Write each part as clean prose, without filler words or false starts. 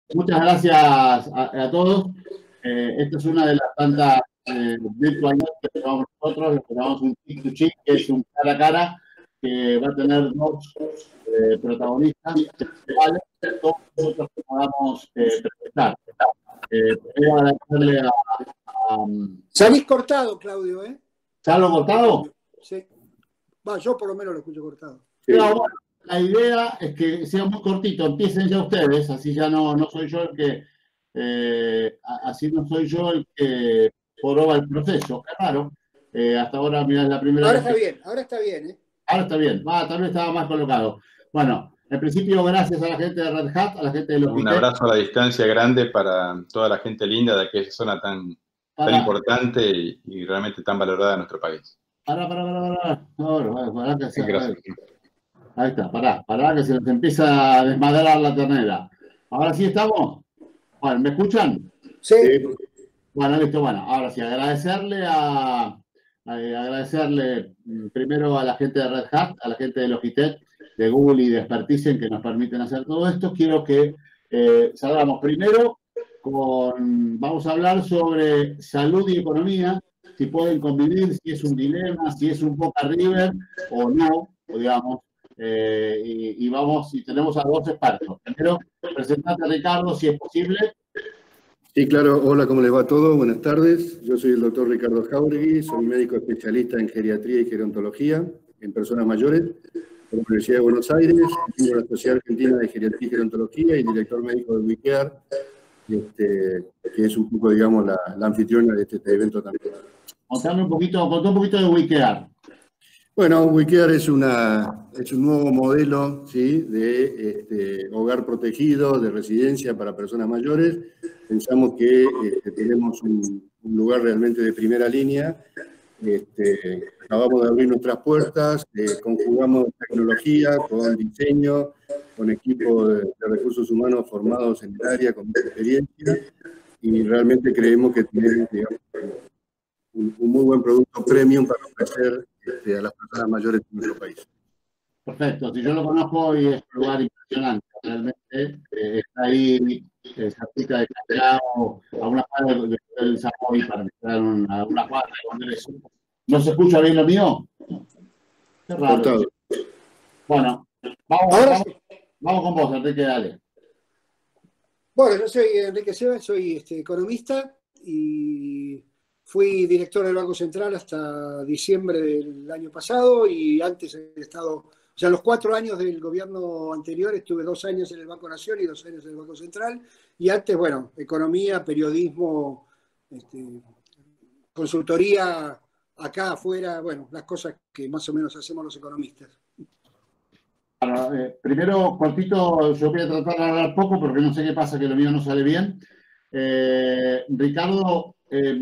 Muchas gracias a todos. Esta es una de las tantas virtual notes que llevamos nosotros. Le llamamos un chick to chick, que es un cara a cara, que va a tener dos protagonistas principales, todos nosotros que podamos presentar. Primero agradecerle a Salís cortado, Claudio, ¿eh? ¿Salgo cortado? Sí. Va, yo por lo menos lo escucho cortado. Pero bueno, la idea es que sea muy cortito, empiecen ya ustedes, así ya no soy yo el que, así no soy yo el que joroba el proceso. Qué raro. Hasta ahora, mira, es la primera Ahora vez. está bien, ahora está bien, ¿eh? Ahora está bien. Tal vez estaba más colocado. Bueno, en principio, gracias a la gente de Red Hat, a la gente de los Un abrazo a la distancia grande para toda la gente linda de aquella zona tan importante y realmente tan valorada en nuestro país. Pará. Ahora que se, Gracias. ahí está, pará, que se nos empieza a desmadrar la ternera. ¿Ahora sí estamos? Bueno, ¿me escuchan? Sí. Bueno, listo, bueno, ahora sí, agradecerle primero a la gente de Red Hat, a la gente de Logitech, de Google y de Expertisen que nos permiten hacer todo esto. Quiero que salgamos primero vamos a hablar sobre salud y economía, si pueden convivir, si es un dilema, si es un Boca River o no, o digamos, y tenemos a dos expertos. Primero, presentate, Ricardo, si es posible. Sí, claro. Hola, ¿cómo les va a todos? Buenas tardes. Yo soy el doctor Ricardo Jáuregui, soy médico especialista en geriatría y gerontología en personas mayores de la Universidad de Buenos Aires, miembro de la Sociedad Argentina de Geriatría y Gerontología y director médico de WeCare, que es un poco, digamos, la anfitriona de este evento también. Contá un poquito de WeCare. Bueno, WeCare es un nuevo modelo, ¿sí?, de hogar protegido, de residencia para personas mayores. Pensamos que tenemos un lugar realmente de primera línea. Acabamos de abrir nuestras puertas, conjugamos tecnología con diseño, con equipo de recursos humanos formados en el área, con mucha experiencia, y realmente creemos que tenemos, digamos, un muy buen producto premium para ofrecer a las personas mayores de nuestro país. Perfecto, si yo lo conozco y es un lugar impresionante, realmente está ahí cerquita de Callao, a una cuadra del Zapoy, para estar a una cuadra de Congreso. ¿No se escucha bien lo mío? Qué raro. Bueno, vamos con vos, Enrique, dale. Bueno, yo soy Enrique Sebas, soy economista y fui director del Banco Central hasta diciembre del año pasado y antes he estado, o sea, los 4 años del gobierno anterior estuve 2 años en el Banco Nación y 2 años en el Banco Central y antes, bueno, economía, periodismo, consultoría acá afuera, bueno, las cosas que más o menos hacemos los economistas. Bueno, primero, cortito, yo voy a tratar de hablar poco porque no sé qué pasa, que lo mío no sale bien. Ricardo,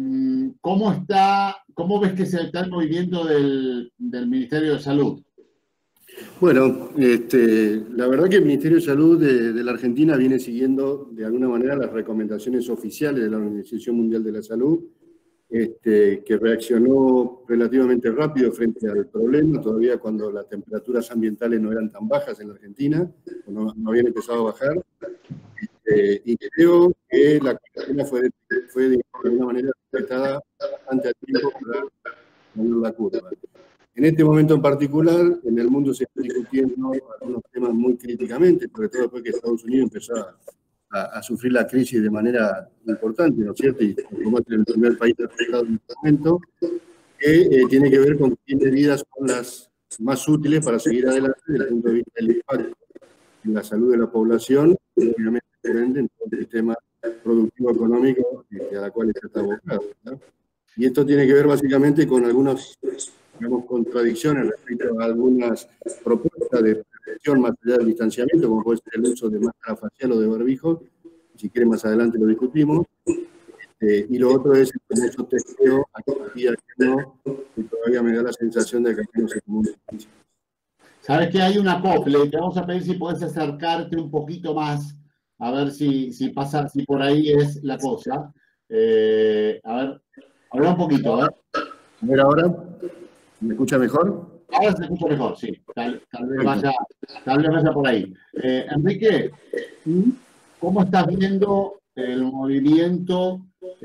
¿cómo ves que se está el movimiento del Ministerio de Salud? Bueno, la verdad que el Ministerio de Salud de la Argentina viene siguiendo de alguna manera las recomendaciones oficiales de la Organización Mundial de la Salud, que reaccionó relativamente rápido frente al problema, todavía cuando las temperaturas ambientales no eran tan bajas en la Argentina, no habían empezado a bajar, y creo que la cuarentena fue de alguna manera respetada bastante a tiempo para poner la curva. En este momento en particular, en el mundo se están discutiendo algunos temas muy críticamente, sobre todo después que Estados Unidos empezó a sufrir la crisis de manera importante, ¿no es cierto? Y como es el primer país afectado en este momento, que tiene que ver con qué medidas son las más útiles para seguir adelante desde el punto de vista del impacto en la salud de la población, y obviamente en todo el sistema productivo económico a la cual está abocado, ¿no? Y esto tiene que ver básicamente con algunas, digamos, contradicciones respecto a algunas propuestas de prevención más allá del distanciamiento, como puede ser el uso de máscara facial o de barbijo, si quieren más adelante lo discutimos, y lo otro es el famoso testeo, aquí no, y todavía me da la sensación de que aquí no se comunica. Sabes que hay una acople, te vamos a pedir si puedes acercarte un poquito más, a ver si por ahí es la cosa. A ver, habla un poquito, ¿eh? A ver ahora, ¿me escucha mejor? Ahora se escucha mejor, sí. Tal vez vaya por ahí. Enrique, ¿cómo estás viendo el movimiento,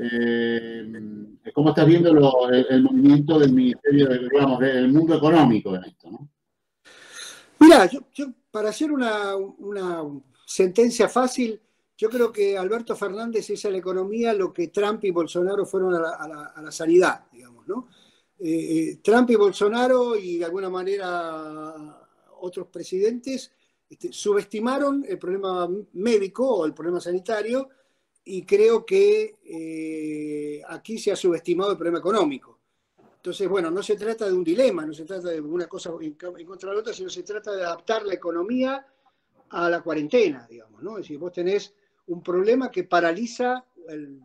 cómo estás viendo el movimiento del Ministerio, digamos, del mundo económico en esto, ¿no? Mira, para hacer una sentencia fácil, yo creo que Alberto Fernández es a la economía lo que Trump y Bolsonaro fueron a la sanidad, digamos, ¿no? Trump y Bolsonaro y de alguna manera otros presidentes subestimaron el problema médico o el problema sanitario, y creo que aquí se ha subestimado el problema económico. Entonces, bueno, no se trata de un dilema, no se trata de una cosa en contra de la otra, sino se trata de adaptar la economía a la cuarentena, digamos, ¿no? Es decir, vos tenés un problema que paraliza el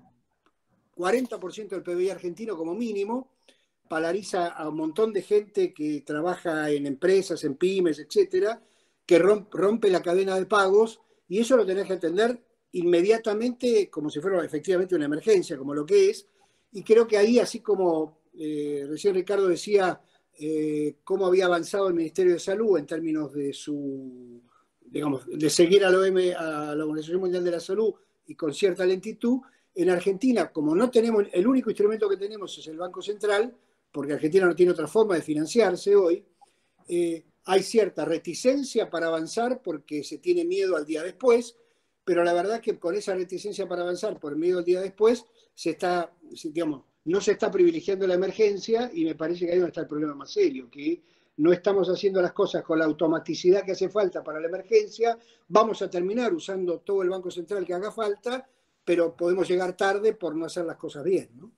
40% del PBI argentino como mínimo, paraliza a un montón de gente que trabaja en empresas, en pymes, etcétera, que rompe la cadena de pagos, y eso lo tenés que entender inmediatamente como si fuera efectivamente una emergencia, como lo que es. Y creo que ahí, así como recién Ricardo decía cómo había avanzado el Ministerio de Salud en términos de su, digamos, de seguir a la Organización Mundial de la Salud y con cierta lentitud, en Argentina, como no tenemos, el único instrumento que tenemos es el Banco Central, porque Argentina no tiene otra forma de financiarse hoy, hay cierta reticencia para avanzar porque se tiene miedo al día después, pero la verdad es que con esa reticencia para avanzar por miedo al día después, digamos, no se está privilegiando la emergencia, y me parece que ahí donde está el problema más serio, que no estamos haciendo las cosas con la automaticidad que hace falta para la emergencia. Vamos a terminar usando todo el Banco Central que haga falta, pero podemos llegar tarde por no hacer las cosas bien, ¿no?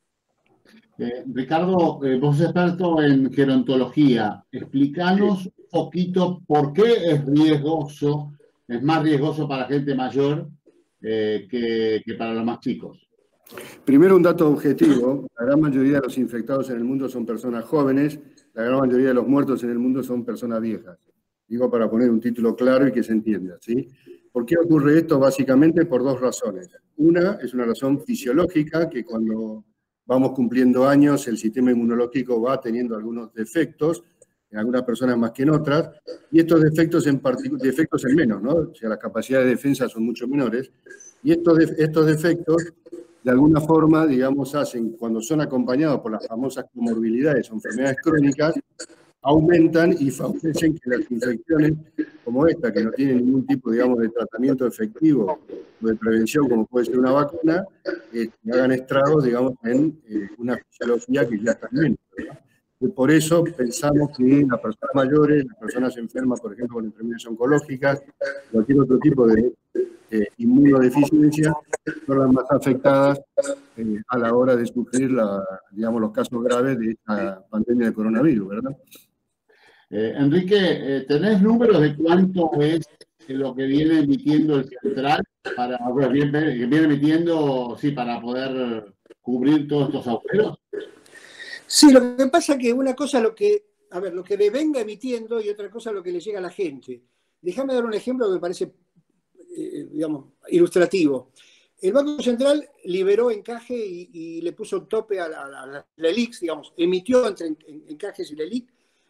Ricardo, vos sos experto en gerontología. Explícanos un poquito por qué es más riesgoso para gente mayor que para los más chicos. Primero, un dato objetivo: la gran mayoría de los infectados en el mundo son personas jóvenes, la gran mayoría de los muertos en el mundo son personas viejas. Digo para poner un título claro y que se entienda, ¿sí? ¿Por qué ocurre esto? Básicamente por dos razones. Una es una razón fisiológica, que cuando vamos cumpliendo años el sistema inmunológico va teniendo algunos defectos, en algunas personas más que en otras, y estos defectos en menos, ¿no? O sea, las capacidades de defensa son mucho menores, y estos defectos de alguna forma, digamos, hacen, cuando son acompañados por las famosas comorbilidades o enfermedades crónicas, aumentan y favorecen que las infecciones como esta, que no tienen ningún tipo, digamos, de tratamiento efectivo o de prevención, como puede ser una vacuna, hagan estragos, digamos, en una fisiología que ya está menos, ¿verdad? Y por eso pensamos que las personas mayores, las personas enfermas, por ejemplo, con enfermedades oncológicas, cualquier otro tipo de inmunodeficiencia, son las más afectadas a la hora de sufrir digamos, los casos graves de esta pandemia de coronavirus, ¿verdad? Enrique, ¿tenés números de cuánto es lo que viene emitiendo el central viene emitiendo, sí, para poder cubrir todos estos agujeros? Sí, lo que pasa es que una cosa es lo que venga emitiendo, y otra cosa es lo que le llega a la gente. Déjame dar un ejemplo que me parece, digamos, ilustrativo. El Banco Central liberó encaje y le puso tope a la LELIQ, digamos, emitió entre encajes y LELIQ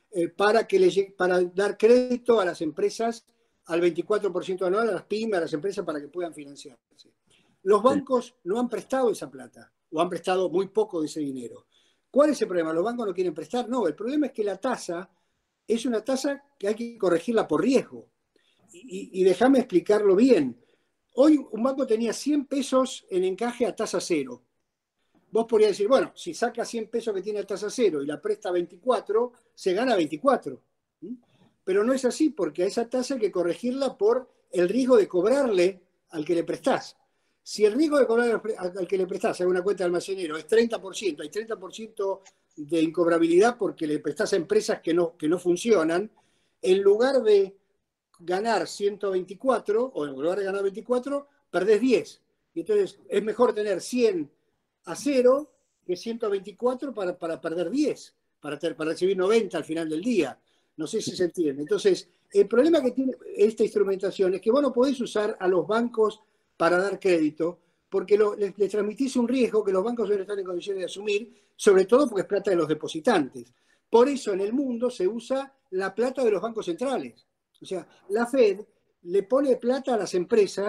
para dar crédito a las empresas al 24% anual, a las pymes, a las empresas, para que puedan financiarse. Los bancos no han prestado esa plata, o han prestado muy poco de ese dinero. ¿Cuál es el problema? ¿Los bancos no quieren prestar? No, el problema es que la tasa es una tasa que hay que corregirla por riesgo. Y déjame explicarlo bien. Hoy un banco tenía 100 pesos en encaje a tasa cero. Vos podrías decir, bueno, si saca 100 pesos que tiene a tasa cero y la presta 24, se gana 24. Pero no es así, porque a esa tasa hay que corregirla por el riesgo de cobrarle al que le prestás. Si el riesgo de cobrar al que le prestás, hago una cuenta de almacenero, es 30%, hay 30% de incobrabilidad porque le prestás a empresas que no funcionan, en lugar de ganar 124, o en lugar de ganar 24, perdés 10. Y entonces es mejor tener 100 a 0 que 124 para perder 10, para recibir 90 al final del día. No sé si se entiende. Entonces, el problema que tiene esta instrumentación es que vos no podés usar a los bancos para dar crédito, porque les transmitís un riesgo que los bancos no están en condiciones de asumir, sobre todo porque es plata de los depositantes. Por eso en el mundo se usa la plata de los bancos centrales. O sea, la Fed le pone plata a las empresas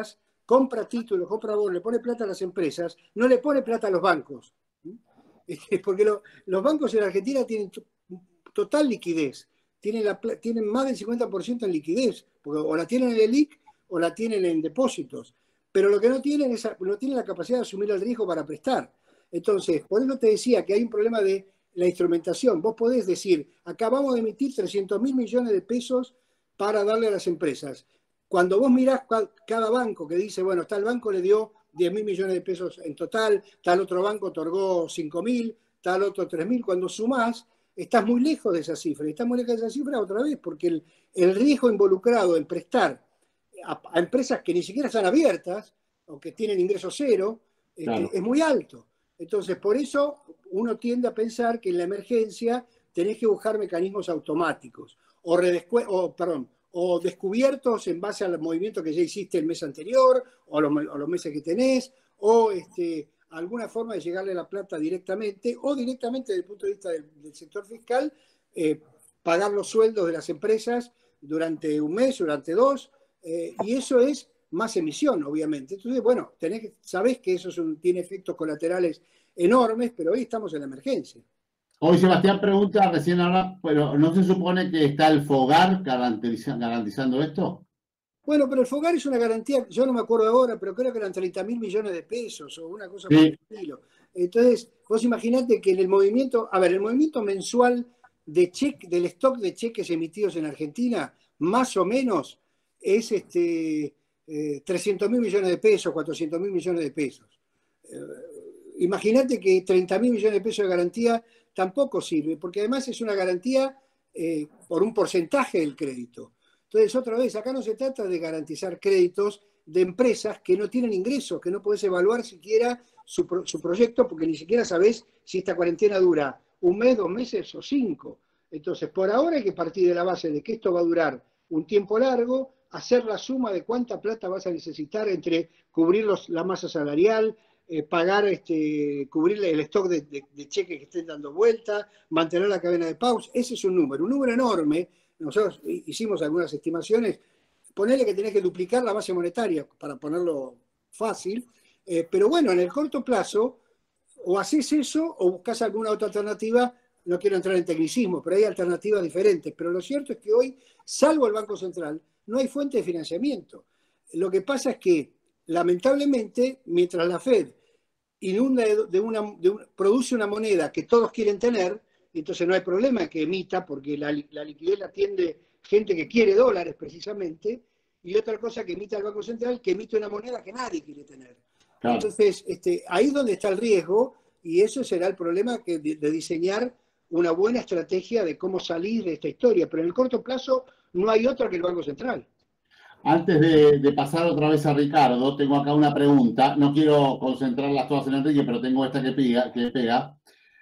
compra títulos, compra bonos, le pone plata a las empresas, no le pone plata a los bancos. Porque los bancos en Argentina tienen total liquidez, tienen más del 50% en liquidez, porque o la tienen en el ELIC o la tienen en depósitos, pero lo que no tienen es la capacidad de asumir el riesgo para prestar. Entonces, por eso te decía que hay un problema de la instrumentación. Vos podés decir, acabamos de emitir 300.000 millones de pesos para darle a las empresas. Cuando vos mirás cada banco que dice, bueno, tal banco le dio 10.000 millones de pesos en total, tal otro banco otorgó 5.000, tal otro 3.000, cuando sumás, estás muy lejos de esa cifra. Y estás muy lejos de esa cifra otra vez, porque el riesgo involucrado en prestar a empresas que ni siquiera están abiertas, o que tienen ingreso cero, claro, es muy alto. Entonces, por eso uno tiende a pensar que en la emergencia tenés que buscar mecanismos automáticos, o descubiertos en base al movimiento que ya hiciste el mes anterior, o los meses que tenés, o alguna forma de llegarle la plata directamente, o directamente desde el punto de vista del sector fiscal, pagar los sueldos de las empresas durante un mes, durante dos, y eso es más emisión, obviamente. Entonces, bueno, sabés que eso tiene efectos colaterales enormes, pero hoy estamos en la emergencia. Hoy Sebastián pregunta recién ahora, pero ¿no se supone que está el FOGAR garantizando esto? Bueno, pero el FOGAR es una garantía, yo no me acuerdo ahora, pero creo que eran 30.000 millones de pesos o una cosa por el estilo. Entonces, vos imaginate que en el movimiento mensual del stock de cheques emitidos en Argentina, más o menos es 300.000 millones de pesos, 400.000 millones de pesos. Imagínate que 30.000 millones de pesos de garantía tampoco sirve, porque además es una garantía por un porcentaje del crédito. Entonces, otra vez, acá no se trata de garantizar créditos de empresas que no tienen ingresos, que no podés evaluar siquiera su proyecto, porque ni siquiera sabés si esta cuarentena dura un mes, 2 meses o 5. Entonces, por ahora hay que partir de la base de que esto va a durar un tiempo largo, hacer la suma de cuánta plata vas a necesitar entre cubrir la masa salarial, pagar, cubrir el stock de cheques que estén dando vuelta, mantener la cadena de pagos. Ese es un número enorme. Nosotros hicimos algunas estimaciones. Ponele que tenés que duplicar la base monetaria, para ponerlo fácil. Pero bueno, en el corto plazo, o haces eso o buscas alguna otra alternativa. No quiero entrar en tecnicismo, pero hay alternativas diferentes. Pero lo cierto es que hoy, salvo el Banco Central, no hay fuente de financiamiento. Lo que pasa es que, lamentablemente, mientras la Fed inunda produce una moneda que todos quieren tener, entonces no hay problema que emita, porque la liquidez la atiende gente que quiere dólares precisamente, y otra cosa que emita el Banco Central, que emite una moneda que nadie quiere tener. Claro. Entonces, ahí es donde está el riesgo, y eso será el problema de diseñar una buena estrategia de cómo salir de esta historia. Pero en el corto plazo no hay otra que el Banco Central. Antes de pasar otra vez a Ricardo, tengo acá una pregunta. No quiero concentrarlas todas en Enrique, pero tengo esta que pega.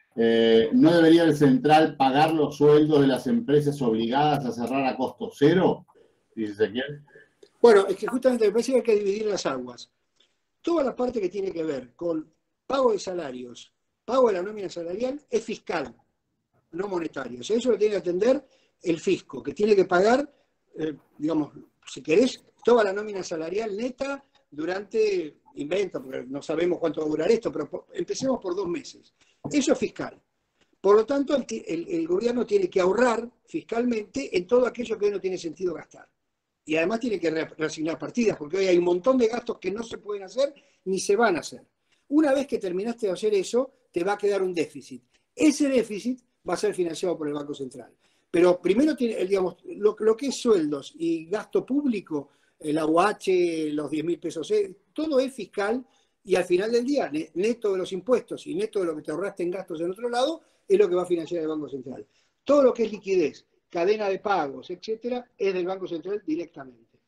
¿No debería el Central pagar los sueldos de las empresas obligadas a cerrar a costo cero? Dice Ezequiel. Bueno, es que justamente me parece que hay que dividir las aguas. Toda la parte que tiene que ver con pago de salarios, pago de la nómina salarial, es fiscal, no monetario. O sea, eso lo tiene que atender el fisco, que tiene que pagar, digamos, si querés, toda la nómina salarial neta durante, porque no sabemos cuánto va a durar esto, pero empecemos por 2 meses. Eso es fiscal. Por lo tanto, el gobierno tiene que ahorrar fiscalmente en todo aquello que hoy no tiene sentido gastar. Y además tiene que reasignar partidas, porque hoy hay un montón de gastos que no se pueden hacer ni se van a hacer. Una vez que terminaste de hacer eso, te va a quedar un déficit. Ese déficit va a ser financiado por el Banco Central. Pero primero, digamos, lo que es sueldos y gasto público, el AUH, los 10.000 pesos, todo es fiscal, y al final del día, neto de los impuestos y neto de lo que te ahorraste en gastos en otro lado, es lo que va a financiar el Banco Central. Todo lo que es liquidez, cadena de pagos, etcétera, es del Banco Central directamente.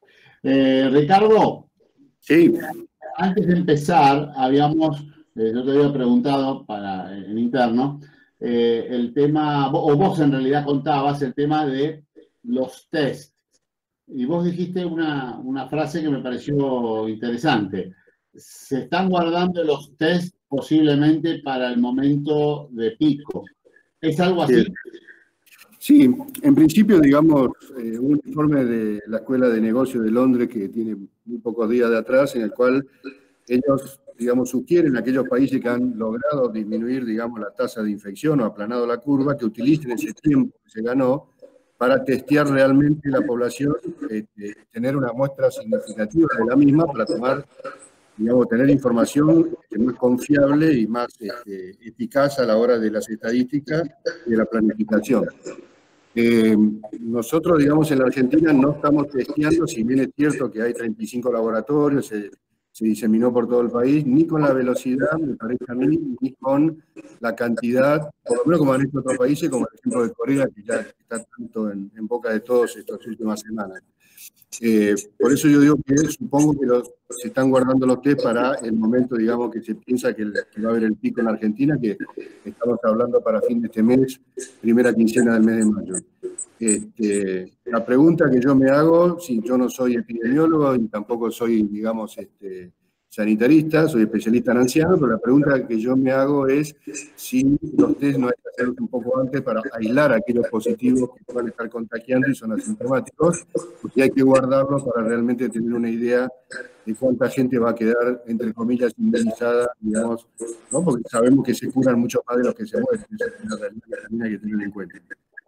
Ricardo, sí. Antes de empezar, yo te había preguntado en interno, el tema, o vos en realidad contabas el tema de los test. Y vos dijiste una frase que me pareció interesante. Se están guardando los test posiblemente para el momento de pico. ¿Es algo así? Sí, en principio, digamos, un informe de la Escuela de Negocios de Londres que tiene muy pocos días de atrás, en el cual ellos, digamos, sugieren a aquellos países que han logrado disminuir, digamos, la tasa de infección o aplanado la curva, que utilicen ese tiempo que se ganó para testear realmente la población, tener una muestra significativa de la misma para tomar, digamos, tener información más confiable y más eficaz a la hora de las estadísticas y de la planificación. Nosotros, digamos, en la Argentina no estamos testeando, si bien es cierto que hay 35 laboratorios, se diseminó por todo el país, ni con la velocidad, me parece a mí, ni con la cantidad, por lo menos como han hecho otros países, como el ejemplo de Corea, que ya está tanto en boca de todos estas últimas semanas. Por eso yo digo que supongo que se están guardando los test para el momento, digamos, que se piensa que va a haber el pico en Argentina, que estamos hablando para fin de este mes, primera quincena del mes de mayo. La pregunta que yo me hago, si yo no soy epidemiólogo y tampoco soy, digamos, sanitarista, soy especialista en ancianos, pero la pregunta que yo me hago es si los test no hay que hacerlos un poco antes para aislar a aquellos positivos que puedan estar contagiando y son asintomáticos, porque hay que guardarlos para realmente tener una idea de cuánta gente va a quedar, entre comillas, inmunizada, digamos, ¿no? Porque sabemos que se curan mucho más de los que se mueren, eso es una realidad que también hay que tener en cuenta.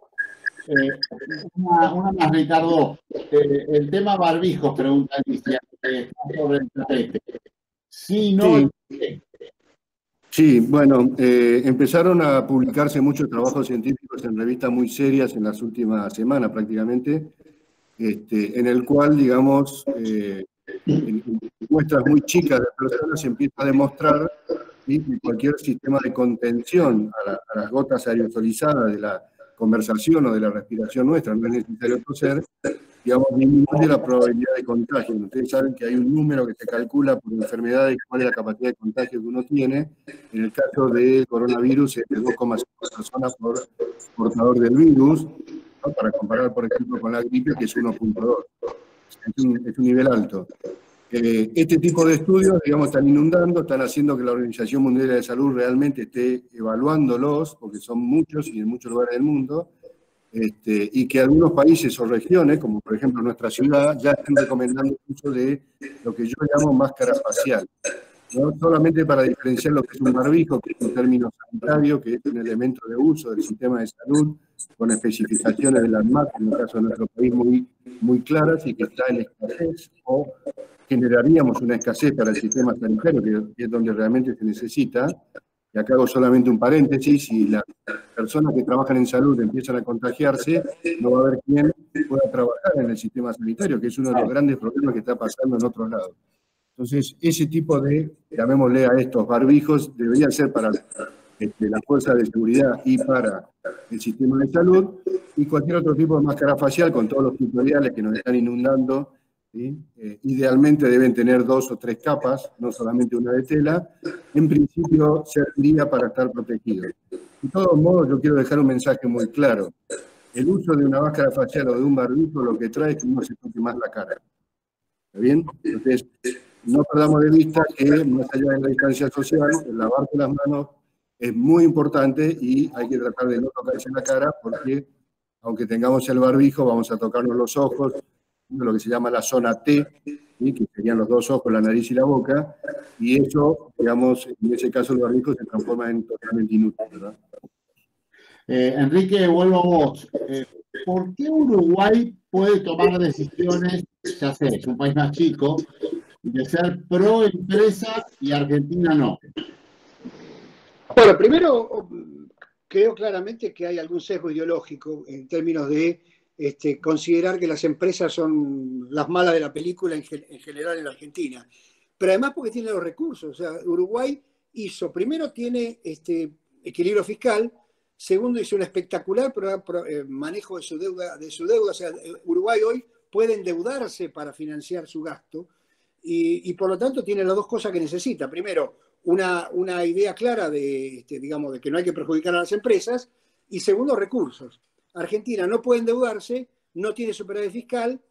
Una más, Ricardo. El tema barbijos, pregunta Alicia, sobre el tapete. Sí, no. Sí. Sí, bueno, empezaron a publicarse muchos trabajos científicos en revistas muy serias en las últimas semanas prácticamente, en el cual, digamos, en muestras muy chicas de personas se empieza a demostrar que cualquier sistema de contención a las gotas aerosolizadas de la conversación o de la respiración nuestra, no es necesario toser, digamos, disminuye la probabilidad de contagio. Ustedes saben que hay un número que se calcula por enfermedades, cuál es la capacidad de contagio que uno tiene. En el caso del coronavirus es de 2,5 personas por portador del virus, ¿no? Para comparar, por ejemplo, con la gripe, que es 1,2. Es un nivel alto. Este tipo de estudios, digamos, están inundando, están haciendo que la Organización Mundial de la Salud realmente esté evaluándolos, porque son muchos y en muchos lugares del mundo, y que algunos países o regiones, como por ejemplo nuestra ciudad, ya están recomendando el uso de lo que yo llamo máscara facial. No solamente para diferenciar lo que es un barbijo, que es un término sanitario, que es un elemento de uso del sistema de salud, con especificaciones de la ANMAT, en el caso de nuestro país, muy claras y que está en escasez, o generaríamos una escasez para el sistema sanitario, que es donde realmente se necesita. Y acá hago solamente un paréntesis: si las personas que trabajan en salud empiezan a contagiarse, no va a haber quien pueda trabajar en el sistema sanitario, que es uno de los grandes problemas que está pasando en otros lados. Entonces, ese tipo de, llamémosle a estos barbijos, deberían ser para las fuerzas de seguridad y para el sistema de salud, y cualquier otro tipo de máscara facial, con todos los tutoriales que nos están inundando, ¿sí? Idealmente deben tener 2 o 3 capas, no solamente una de tela. En principio serviría para estar protegido. De todos modos, yo quiero dejar un mensaje muy claro. El uso de una máscara facial o de un barbijo lo que trae es que uno se toque más la cara. ¿Está bien? Entonces, no perdamos de vista que, más allá de la distancia social, el lavarse las manos es muy importante y hay que tratar de no tocarse la cara, porque aunque tengamos el barbijo, vamos a tocarnos los ojos, lo que se llama la zona T, ¿sí? Que serían los 2 ojos, la nariz y la boca, y eso, digamos, en ese caso el barbijo se transforma en totalmente inútil, ¿verdad? Enrique, vuelvo a vos. ¿Por qué Uruguay puede tomar decisiones, ya sé, es un país más chico, de ser pro empresa y Argentina no? Bueno, primero creo claramente que hay algún sesgo ideológico en términos de considerar que las empresas son las malas de la película en general en la Argentina. Pero además porque tiene los recursos. O sea, Uruguay primero tiene equilibrio fiscal, segundo hizo un espectacular manejo de su deuda. O sea, Uruguay hoy puede endeudarse para financiar su gasto y por lo tanto tiene las 2 cosas que necesita. Primero, una idea clara digamos, de que no hay que perjudicar a las empresas, y segundo, recursos. Argentina no puede endeudarse, no tiene superávit fiscal,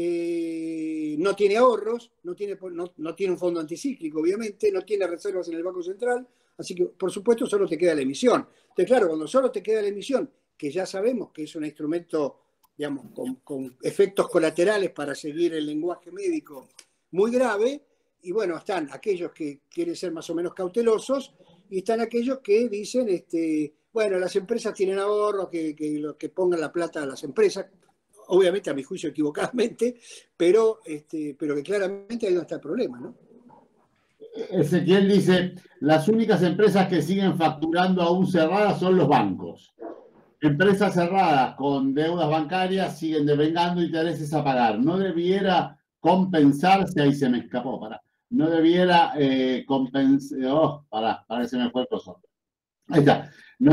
no tiene ahorros, no tiene un fondo anticíclico, obviamente, no tiene reservas en el Banco Central, así que, por supuesto, solo te queda la emisión. Entonces, claro, cuando solo te queda la emisión, que ya sabemos que es un instrumento, digamos, con efectos colaterales, para seguir el lenguaje médico, muy grave. Y bueno, están aquellos que quieren ser más o menos cautelosos y están aquellos que dicen, bueno, las empresas tienen ahorros, que pongan la plata a las empresas, obviamente a mi juicio equivocadamente, pero que claramente ahí no está el problema, ¿no? Ezequiel dice, las únicas empresas que siguen facturando aún cerradas son los bancos. Empresas cerradas con deudas bancarias siguen devengando intereses a pagar. No debiera compensarse, ahí se me escapó, no debiera compensar, para que se me fue el coso. Ahí está. No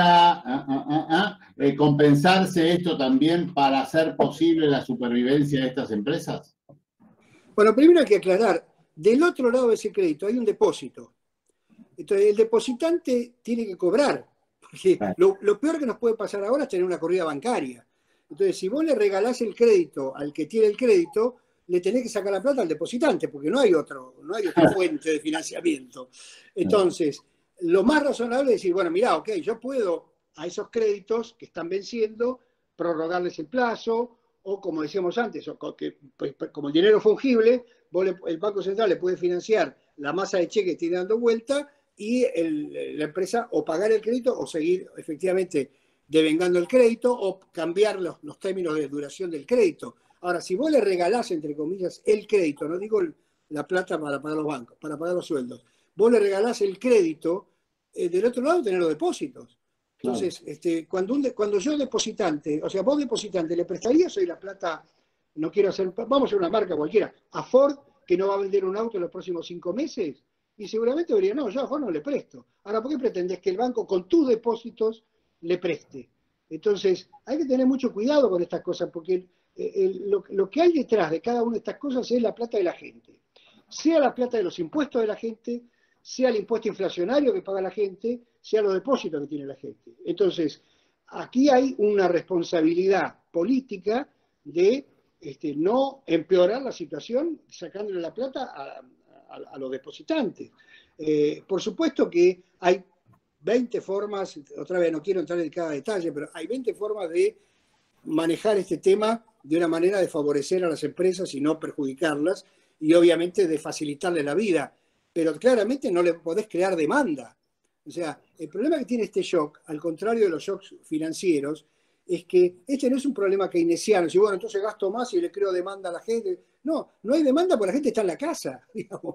debiera compensarse esto también para hacer posible la supervivencia de estas empresas. Bueno, primero hay que aclarar, del otro lado de ese crédito hay un depósito. Entonces, el depositante tiene que cobrar, porque lo peor que nos puede pasar ahora es tener una corrida bancaria. Entonces, si vos le regalás el crédito al que tiene el crédito, le tenés que sacar la plata al depositante, porque no hay otra fuente de financiamiento. Entonces, lo más razonable es decir, bueno, mirá, ok, yo puedo a esos créditos que están venciendo prorrogarles el plazo, o como decíamos antes, como el dinero fungible, el Banco Central le puede financiar la masa de cheques que tiene dando vuelta y la empresa o pagar el crédito o seguir efectivamente devengando el crédito o cambiar los términos de duración del crédito. Ahora, si vos le regalás, entre comillas, el crédito, no digo la plata para pagar los bancos, para pagar los sueldos, vos le regalás el crédito, del otro lado tenés los depósitos. Entonces, cuando yo depositante, o sea, vos depositante, ¿le prestarías hoy la plata? No quiero hacer, vamos a hacer una marca cualquiera, a Ford, que no va a vender un auto en los próximos 5 meses, y seguramente diría, no, yo a Ford no le presto. Ahora, ¿por qué pretendés que el banco con tus depósitos le preste? Entonces, hay que tener mucho cuidado con estas cosas, porque lo que hay detrás de cada una de estas cosas es la plata de la gente. Sea la plata de los impuestos de la gente, sea el impuesto inflacionario que paga la gente, sea los depósitos que tiene la gente. Entonces, aquí hay una responsabilidad política de no empeorar la situación sacándole la plata a los depositantes. Por supuesto que hay 20 formas, otra vez no quiero entrar en cada detalle, pero hay 20 formas de manejar este tema de una manera de favorecer a las empresas y no perjudicarlas, y obviamente de facilitarle la vida, pero claramente no le podés crear demanda. O sea, el problema que tiene este shock, al contrario de los shocks financieros, es que este no es un problema keynesiano. Si bueno, entonces gasto más y le creo demanda a la gente. No, no hay demanda porque la gente está en la casa, digamos.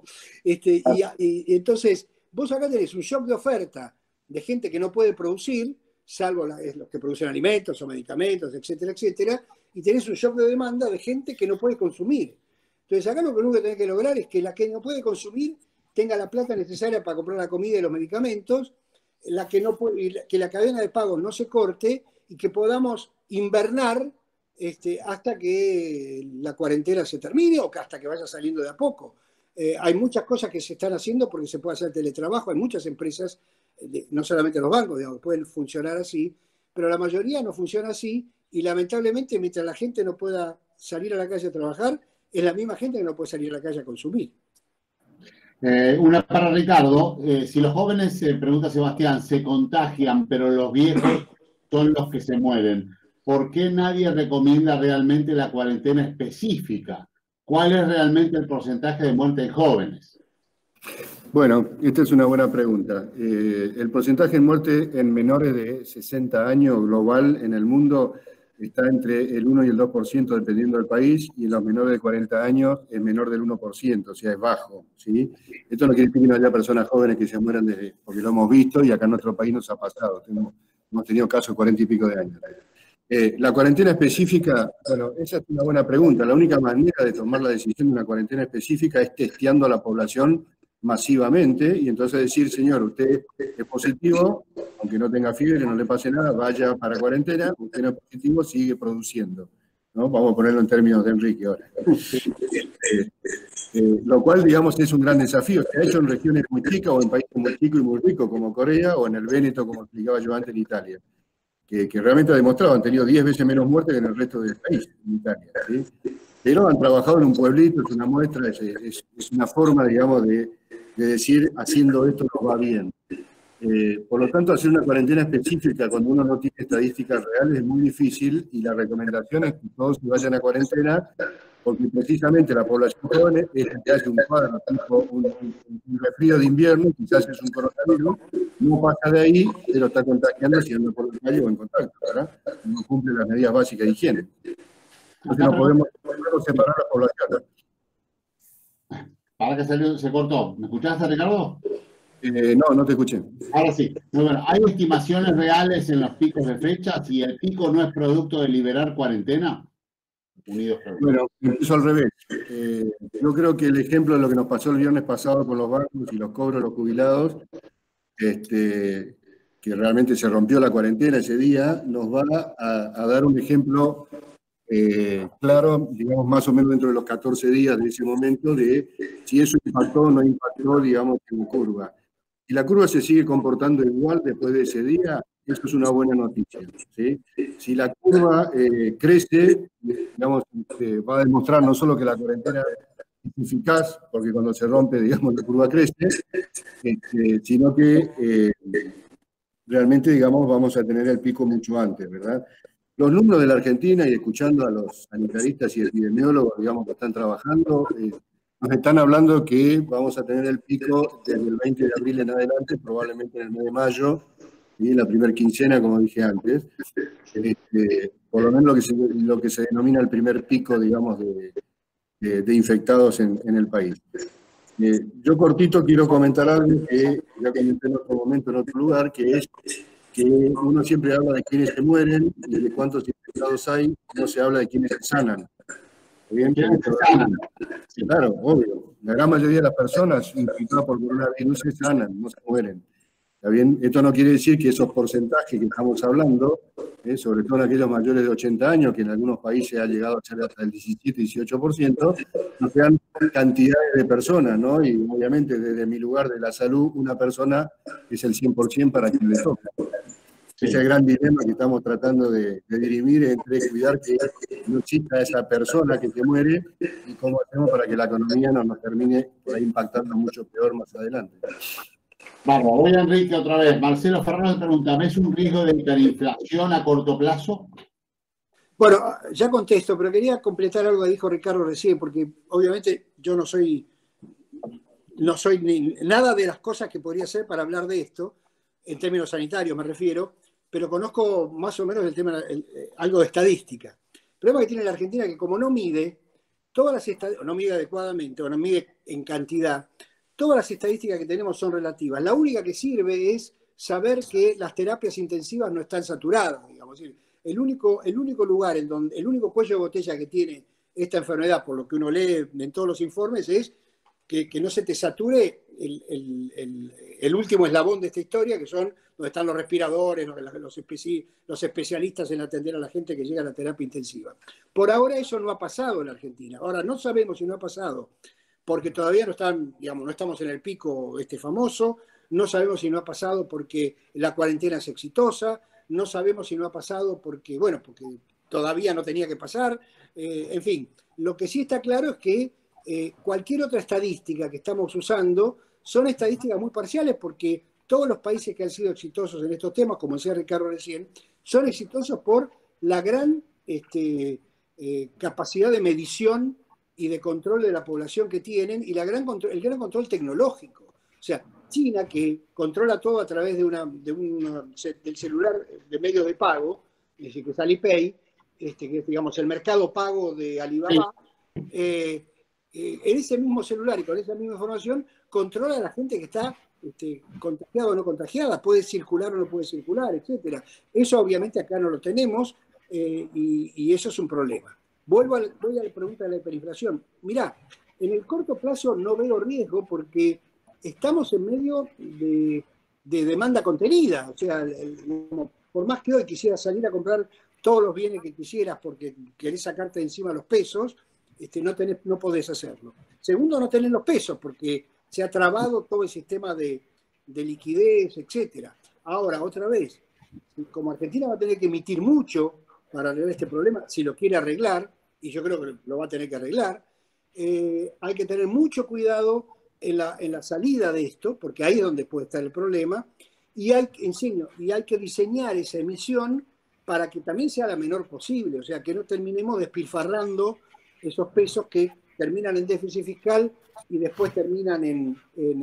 Y entonces, vos acá tenés un shock de oferta de gente que no puede producir, salvo los que producen alimentos o medicamentos, etcétera, etcétera, y tenés un shock de demanda de gente que no puede consumir. Entonces, acá lo que uno tiene que lograr es que la que no puede consumir tenga la plata necesaria para comprar la comida y los medicamentos, la que no puede, que la cadena de pagos no se corte y que podamos invernar hasta que la cuarentena se termine o que hasta que vaya saliendo de a poco. Hay muchas cosas que se están haciendo porque se puede hacer teletrabajo, hay muchas empresas, no solamente los bancos, digamos, pueden funcionar así, pero la mayoría no funciona así y lamentablemente mientras la gente no pueda salir a la calle a trabajar, es la misma gente que no puede salir a la calle a consumir. Una para Ricardo. Si los jóvenes, pregunta Sebastián, se contagian, pero los viejos son los que se mueren, ¿por qué nadie recomienda realmente la cuarentena específica? ¿Cuál es realmente el porcentaje de muerte en jóvenes? Bueno, esta es una buena pregunta. El porcentaje de muerte en menores de 60 años global en el mundo está entre el 1 y el 2% dependiendo del país, y en los menores de 40 años es menor del 1%, o sea, es bajo, ¿sí? Esto no quiere decir que no haya personas jóvenes que se mueran porque lo hemos visto y acá en nuestro país nos ha pasado. Hemos tenido casos de 40 y pico de años. La cuarentena específica, bueno, esa es una buena pregunta. La única manera de tomar la decisión de una cuarentena específica es testeando a la población masivamente y entonces decir, señor, usted es positivo, aunque no tenga fiebre, no le pase nada, vaya para cuarentena, usted no es positivo, sigue produciendo, ¿no? Vamos a ponerlo en términos de Enrique ahora. Lo cual, digamos, es un gran desafío. Se ha hecho en regiones muy chicas o en países muy chicos y muy ricos como Corea o en el Véneto, como explicaba yo antes, en Italia, que realmente ha demostrado, han tenido 10 veces menos muertes que en el resto del país, en Italia, ¿sí? Pero han trabajado en un pueblito, es una muestra, es una forma, digamos, de decir, haciendo esto nos va bien. Por lo tanto, hacer una cuarentena específica cuando uno no tiene estadísticas reales es muy difícil y la recomendación es que todos se vayan a cuarentena porque precisamente la población joven es la que hace un cuadro, tipo un resfrío de invierno, quizás es un coronavirus, no pasa de ahí, pero está contagiando si anda por la calle o en contacto, ¿verdad? No cumple las medidas básicas de higiene. Entonces no podemos separar la población. Para que se cortó. ¿Me escuchaste, Ricardo? No, no te escuché. Ahora sí. Bueno, ¿hay estimaciones reales en los picos de fecha? Si el pico no es producto de liberar cuarentena, bueno, empiezo al revés. Yo creo que el ejemplo de lo que nos pasó el viernes pasado con los bancos y los cobros de los jubilados, que realmente se rompió la cuarentena ese día, nos va a dar un ejemplo claro, digamos, más o menos dentro de los 14 días de ese momento, de si eso impactó o no impactó, digamos, en la curva. Si la curva se sigue comportando igual después de ese día, eso es una buena noticia, ¿sí? Si la curva crece, digamos, va a demostrar no solo que la cuarentena es eficaz, porque cuando se rompe, digamos, la curva crece, sino que realmente, digamos, vamos a tener el pico mucho antes, ¿verdad? Los números de la Argentina, y escuchando a los sanitaristas y epidemiólogos, digamos, que están trabajando, nos están hablando que vamos a tener el pico desde el 20 de abril en adelante, probablemente en el mes de mayo, y en la primera quincena, como dije antes, por lo menos lo que se denomina el primer pico, digamos, de infectados en el país. Yo cortito quiero comentar algo que ya comenté en otro momento, en otro lugar, que es que uno siempre habla de quienes se mueren y de cuántos infectados hay, no se habla de quienes se sanan. Bien, claro, obvio. La gran mayoría de las personas infectadas por coronavirus se sanan, no se mueren. ¿Está bien? Esto no quiere decir que esos porcentajes que estamos hablando, sobre todo en aquellos mayores de 80 años, que en algunos países ha llegado a ser hasta el 17-18%, no sean cantidades de personas, ¿no? Y obviamente desde mi lugar de la salud, una persona es el 100% para quien le toca. Sí. Ese es el gran dilema que estamos tratando de dirimir entre cuidar que no exista esa persona que se muere y cómo hacemos para que la economía no nos termine por ahí impactando mucho peor más adelante. Vamos, voy a Enrique otra vez. Marcelo Fernández pregunta, ¿es un riesgo de hiperinflación a corto plazo? Bueno, ya contesto, pero quería completar algo que dijo Ricardo recién, porque obviamente yo no soy ni nada de las cosas que podría ser para hablar de esto, en términos sanitarios me refiero, pero conozco más o menos el tema, algo de estadística. El problema que tiene la Argentina es que como no mide, no mide adecuadamente o no mide en cantidad, todas las estadísticas que tenemos son relativas. La única que sirve es saber que las terapias intensivas no están saturadas, digamos. El único lugar el único cuello de botella que tiene esta enfermedad, por lo que uno lee en todos los informes, es que no se te sature el último eslabón de esta historia, que son donde están los respiradores, los especialistas en atender a la gente que llega a la terapia intensiva. Por ahora eso no ha pasado en la Argentina. Ahora no sabemos si no ha pasado porque todavía no estamos en el pico famoso, no sabemos si no ha pasado porque la cuarentena es exitosa, no sabemos si no ha pasado porque todavía no tenía que pasar, en fin, lo que sí está claro es que cualquier otra estadística que estamos usando son estadísticas muy parciales porque todos los países que han sido exitosos en estos temas, como decía Ricardo recién, son exitosos por la gran capacidad de medición y de control de la población que tienen y el gran control tecnológico. O sea, China, que controla todo a través del celular de medios de pago, es decir, que es Alipay, que es, digamos, el mercado pago de Alibaba, en ese mismo celular y con esa misma información controla a la gente que está contagiada o no contagiada, puede circular o no puede circular, etc. Eso obviamente acá no lo tenemos y eso es un problema. Voy a la pregunta de la hiperinflación. Mirá, en el corto plazo no veo riesgo porque estamos en medio de demanda contenida. O sea, por más que hoy quisieras salir a comprar todos los bienes que quisieras porque querés sacarte de encima los pesos, no podés hacerlo. Segundo, no tenés los pesos porque se ha trabado todo el sistema de liquidez, etc. Ahora, otra vez, como Argentina va a tener que emitir mucho para arreglar este problema, si lo quiere arreglar, y yo creo que lo va a tener que arreglar, hay que tener mucho cuidado en la salida de esto, porque ahí es donde puede estar el problema, y hay que diseñar esa emisión para que también sea la menor posible, o sea, que no terminemos despilfarrando esos pesos que terminan en déficit fiscal y después terminan en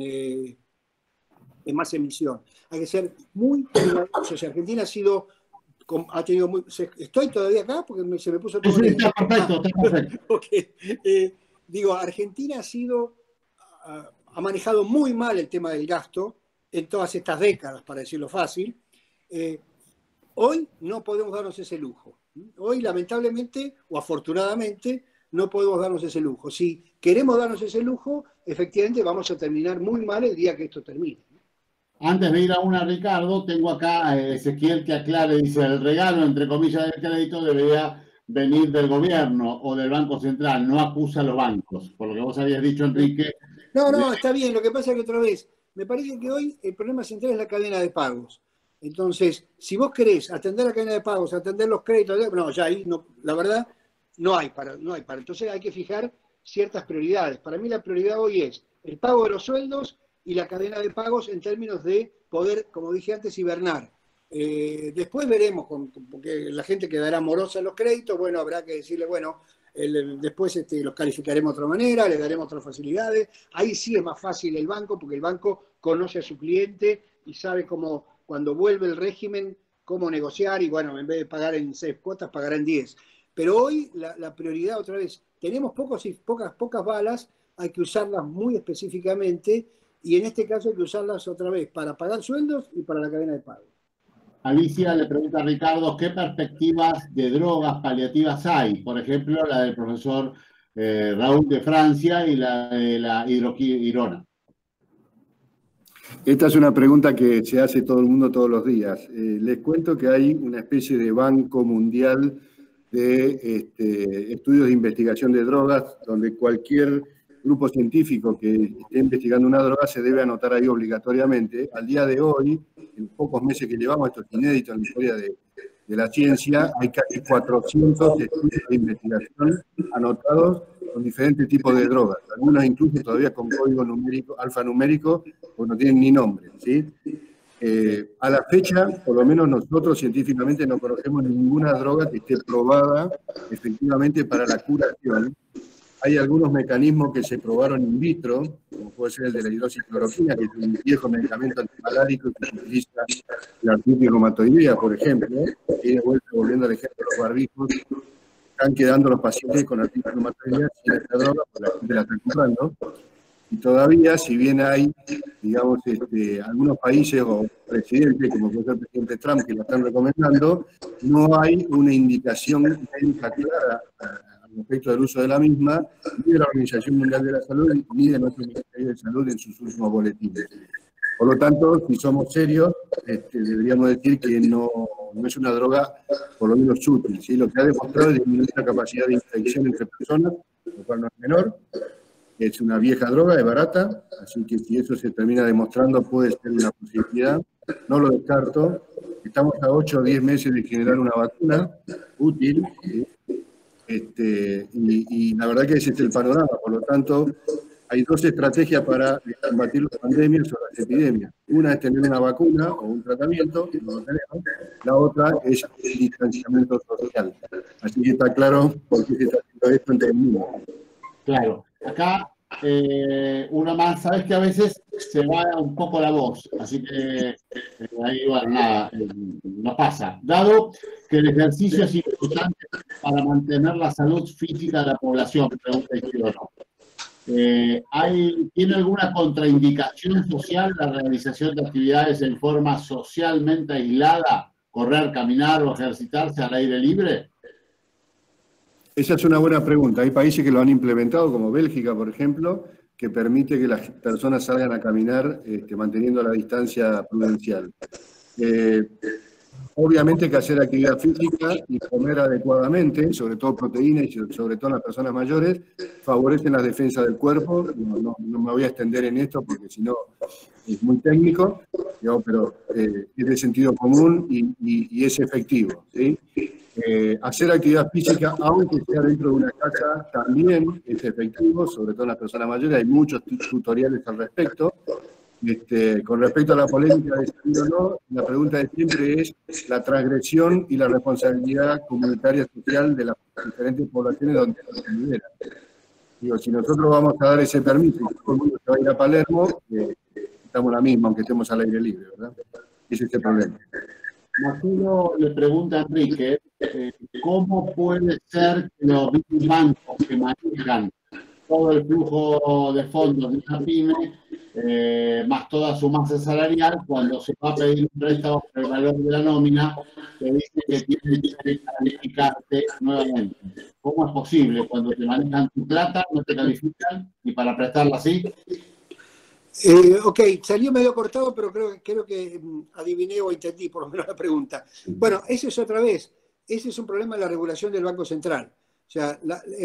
más emisión. Hay que ser muy cuidadosos. Argentina ha tenido muy... ¿Estoy todavía acá? Porque se me puso todo... Sí, está perfecto, está perfecto. Okay. Digo, Argentina ha manejado muy mal el tema del gasto en todas estas décadas, para decirlo fácil. Hoy no podemos darnos ese lujo. Hoy, lamentablemente, o afortunadamente, no podemos darnos ese lujo. Si queremos darnos ese lujo, efectivamente vamos a terminar muy mal el día que esto termine. Antes de ir a una, Ricardo, tengo acá a Ezequiel que aclare, dice, el regalo, entre comillas, del crédito debería venir del gobierno o del Banco Central, no acusa a los bancos, por lo que vos habías dicho, Enrique. No, está bien, lo que pasa es que otra vez, me parece que hoy el problema central es la cadena de pagos. Entonces, si vos querés atender la cadena de pagos, atender los créditos, no, ya ahí, no, la verdad, no hay para. Entonces hay que fijar ciertas prioridades. Para mí la prioridad hoy es el pago de los sueldos y la cadena de pagos en términos de poder, como dije antes, hibernar. Después veremos, porque la gente quedará morosa en los créditos, bueno, habrá que decirle, bueno, después los calificaremos de otra manera, le daremos otras facilidades. Ahí sí es más fácil el banco, porque el banco conoce a su cliente y sabe cómo, cuando vuelve el régimen, cómo negociar, y bueno, en vez de pagar en 6 cuotas, pagará en 10. Pero hoy la prioridad, otra vez, tenemos pocas balas, hay que usarlas muy específicamente, y en este caso hay que usarlas otra vez para pagar sueldos y para la cadena de pago. Alicia le pregunta a Ricardo, ¿qué perspectivas de drogas paliativas hay? Por ejemplo, la del profesor Raúl de Francia y la de la hidroquinona. Esta es una pregunta que se hace todo el mundo todos los días. Les cuento que hay una especie de banco mundial de estudios de investigación de drogas, donde cualquier grupo científico que esté investigando una droga se debe anotar ahí obligatoriamente. Al día de hoy, en pocos meses que llevamos, esto es inédito en la historia de la ciencia, hay casi 400 estudios de investigación anotados con diferentes tipos de drogas, algunos incluso todavía con código numérico, alfanumérico, porque no tienen ni nombre, ¿sí? A la fecha, por lo menos nosotros científicamente no conocemos ninguna droga que esté probada efectivamente para la curación. Hay algunos mecanismos que se probaron in vitro, como puede ser el de la hidroxicloroquina, que es un viejo medicamento antimalárico que se utiliza en la artritis reumatoidea, por ejemplo, y de vuelta, volviendo al ejemplo de los barbijos, están quedando los pacientes con artritis reumatoidea sin esta droga, porque la gente la está comprando. Y todavía, si bien hay, digamos, algunos países o presidentes, como puede ser el presidente Trump, que la están recomendando, no hay una indicación médica clara respecto del uso de la misma, ni de la Organización Mundial de la Salud, ni de nuestro Ministerio de Salud en sus últimos boletines. Por lo tanto, si somos serios, deberíamos decir que no es una droga, por lo menos útil, ¿sí? Lo que ha demostrado es disminuir la capacidad de infección entre personas, lo cual no es menor. Es una vieja droga, es barata, así que si eso se termina demostrando puede ser una posibilidad. No lo descarto. Estamos a 8 o 10 meses de generar una vacuna útil, ¿sí? Y la verdad que ese es el panorama. Por lo tanto, hay dos estrategias para combatir las pandemias o las epidemias. Una es tener una vacuna o un tratamiento, que no lo tenemos. La otra es el distanciamiento social. Así que está claro por qué se está haciendo esto en todo el mundo. Claro. Acá, uno más, sabes que a veces se va un poco la voz, así que ahí, bueno, nada, no pasa. Dado que el ejercicio es importante para mantener la salud física de la población, pregunta Isidoro, ¿tiene alguna contraindicación social la realización de actividades en forma socialmente aislada, correr, caminar o ejercitarse al aire libre? Esa es una buena pregunta. Hay países que lo han implementado, como Bélgica, por ejemplo, que permite que las personas salgan a caminar manteniendo la distancia prudencial. Obviamente hay que hacer actividad física y comer adecuadamente, sobre todo proteínas y sobre todo en las personas mayores, favorecen la defensa del cuerpo. No me voy a extender en esto porque si no es muy técnico, digamos, pero es de sentido común y es efectivo, ¿sí? Hacer actividad física, aunque sea dentro de una casa, también es efectivo, sobre todo en las personas mayores. Hay muchos tutoriales al respecto. Con respecto a la polémica de salir o no, la pregunta de siempre es la transgresión y la responsabilidad comunitaria social de las diferentes poblaciones donde se lidera. Digo, si nosotros vamos a dar ese permiso y todo el mundo se va a ir a Palermo, estamos la misma, aunque estemos al aire libre, ¿verdad? Ese es el problema. Marcelo le pregunta a Enrique, ¿cómo puede ser que los bancos que manejan todo el flujo de fondos de una pyme, más toda su masa salarial, cuando se va a pedir un préstamo por el valor de la nómina, te dice que tiene que calificarte nuevamente? ¿Cómo es posible? Cuando te manejan tu plata, no te califican, y para prestarla así. Ok, salió medio cortado, pero creo que adiviné o entendí por lo menos la pregunta. Bueno, ese es otra vez, ese es un problema de la regulación del Banco Central. O sea,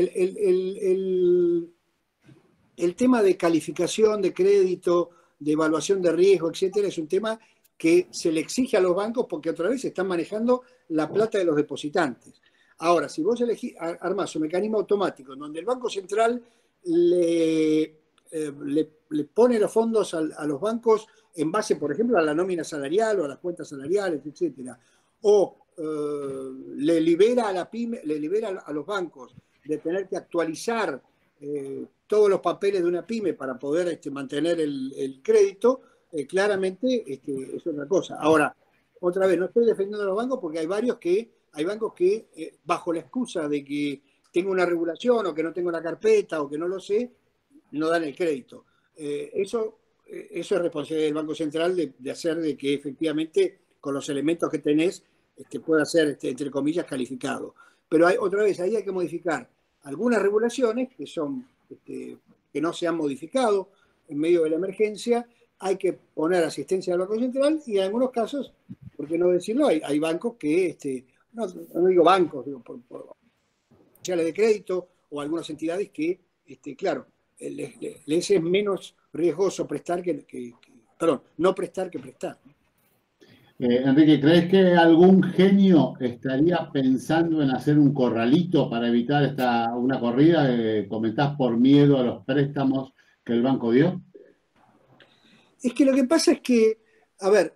el tema de calificación de crédito, de evaluación de riesgo, etcétera, es un tema que se le exige a los bancos porque otra vez están manejando la plata de los depositantes. Ahora, si vos armás un mecanismo automático en donde el Banco Central le pone los fondos a los bancos en base, por ejemplo, a la nómina salarial o a las cuentas salariales, etcétera, o le libera a la pyme, le libera a los bancos de tener que actualizar todos los papeles de una pyme para poder mantener el crédito, claramente es otra cosa. Ahora, otra vez, no estoy defendiendo a los bancos porque hay bancos que bajo la excusa de que tengo una regulación o que no tengo la carpeta o que no lo sé, no dan el crédito. Eso es responsabilidad del Banco Central de hacer de que efectivamente con los elementos que tenés pueda ser, entre comillas, calificado. Pero otra vez, ahí hay que modificar algunas regulaciones que no se han modificado en medio de la emergencia. Hay que poner asistencia del Banco Central y en algunos casos, ¿por qué no decirlo? Hay bancos que, no digo bancos, digo por sociales de crédito o algunas entidades que, claro, les es menos riesgoso prestar no prestar que prestar. Enrique, ¿crees que algún genio estaría pensando en hacer un corralito para evitar una corrida que comentás por miedo a los préstamos que el banco dio? Es que lo que pasa es que, a ver,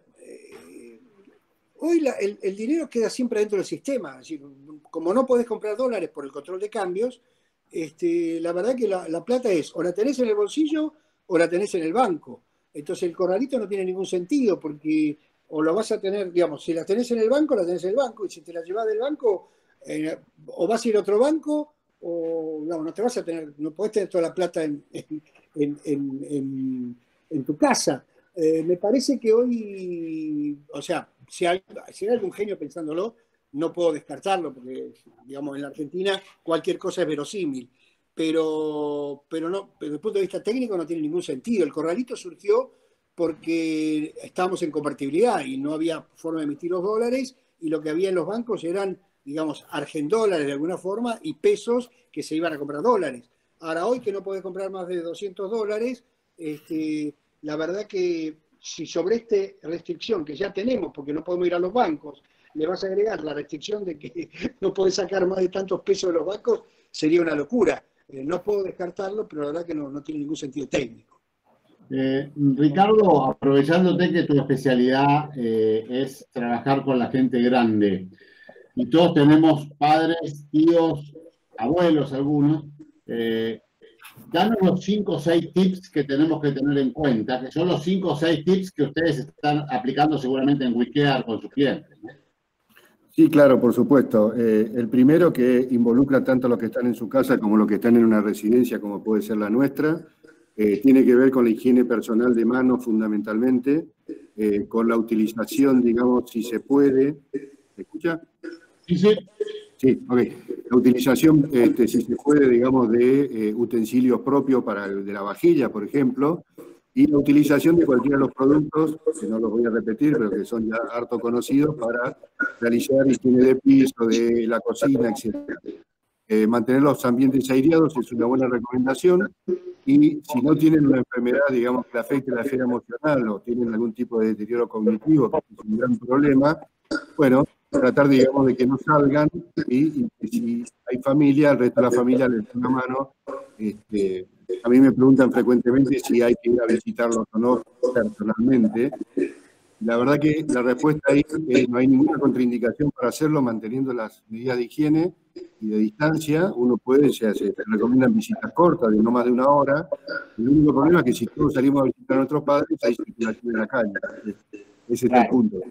hoy el dinero queda siempre dentro del sistema. Es decir, como no podés comprar dólares por el control de cambios, la verdad que la plata o la tenés en el bolsillo o la tenés en el banco. Entonces el corralito no tiene ningún sentido porque o lo vas a tener, digamos, si la tenés en el banco, la tenés en el banco, y si te la llevas del banco, o vas a ir a otro banco, o no te vas a tener, no podés tener toda la plata en tu casa. Me parece que hoy, o sea, si hay algún genio pensándolo, no puedo descartarlo, porque, digamos, en la Argentina cualquier cosa es verosímil, pero desde el punto de vista técnico no tiene ningún sentido. El corralito surgió porque estábamos en convertibilidad y no había forma de emitir los dólares, y lo que había en los bancos eran, digamos, argendólares de alguna forma y pesos que se iban a comprar dólares. Ahora, hoy que no podés comprar más de $200, la verdad que si sobre esta restricción que ya tenemos, porque no podemos ir a los bancos, le vas a agregar la restricción de que no podés sacar más de tantos pesos de los bancos, sería una locura. No puedo descartarlo, pero la verdad que no tiene ningún sentido técnico. Ricardo, aprovechándote que tu especialidad es trabajar con la gente grande, y todos tenemos padres, tíos, abuelos algunos, danos los 5 o 6 tips que tenemos que tener en cuenta, que son los 5 o 6 tips que ustedes están aplicando seguramente en WeCare con sus clientes, ¿no? Sí, claro, por supuesto. El primero, que involucra tanto a los que están en su casa como los que están en una residencia, como puede ser la nuestra, tiene que ver con la higiene personal de manos fundamentalmente, con la utilización, digamos, si se puede. ¿Me escucha? Sí, sí. Sí, ok. La utilización, si se puede, digamos, de utensilios propios de la vajilla, por ejemplo, y la utilización de cualquiera de los productos, que no los voy a repetir, pero que son ya harto conocidos, para realizar higiene de piso, de la cocina, etc. Mantener los ambientes aireados es una buena recomendación, y si no tienen una enfermedad, digamos, que afecte la esfera emocional o tienen algún tipo de deterioro cognitivo, que es un gran problema, bueno, tratar, digamos, de que no salgan, y si hay familia, el resto de la familia les da una mano A mí me preguntan frecuentemente si hay que ir a visitarlos o no personalmente. La verdad que la respuesta ahí es no hay ninguna contraindicación para hacerlo manteniendo las medidas de higiene y de distancia. Uno puede, se recomiendan visitas cortas de no más de 1 hora. El único problema es que si todos salimos a visitar a nuestros padres, hay circulación en la calle. Ese es el punto.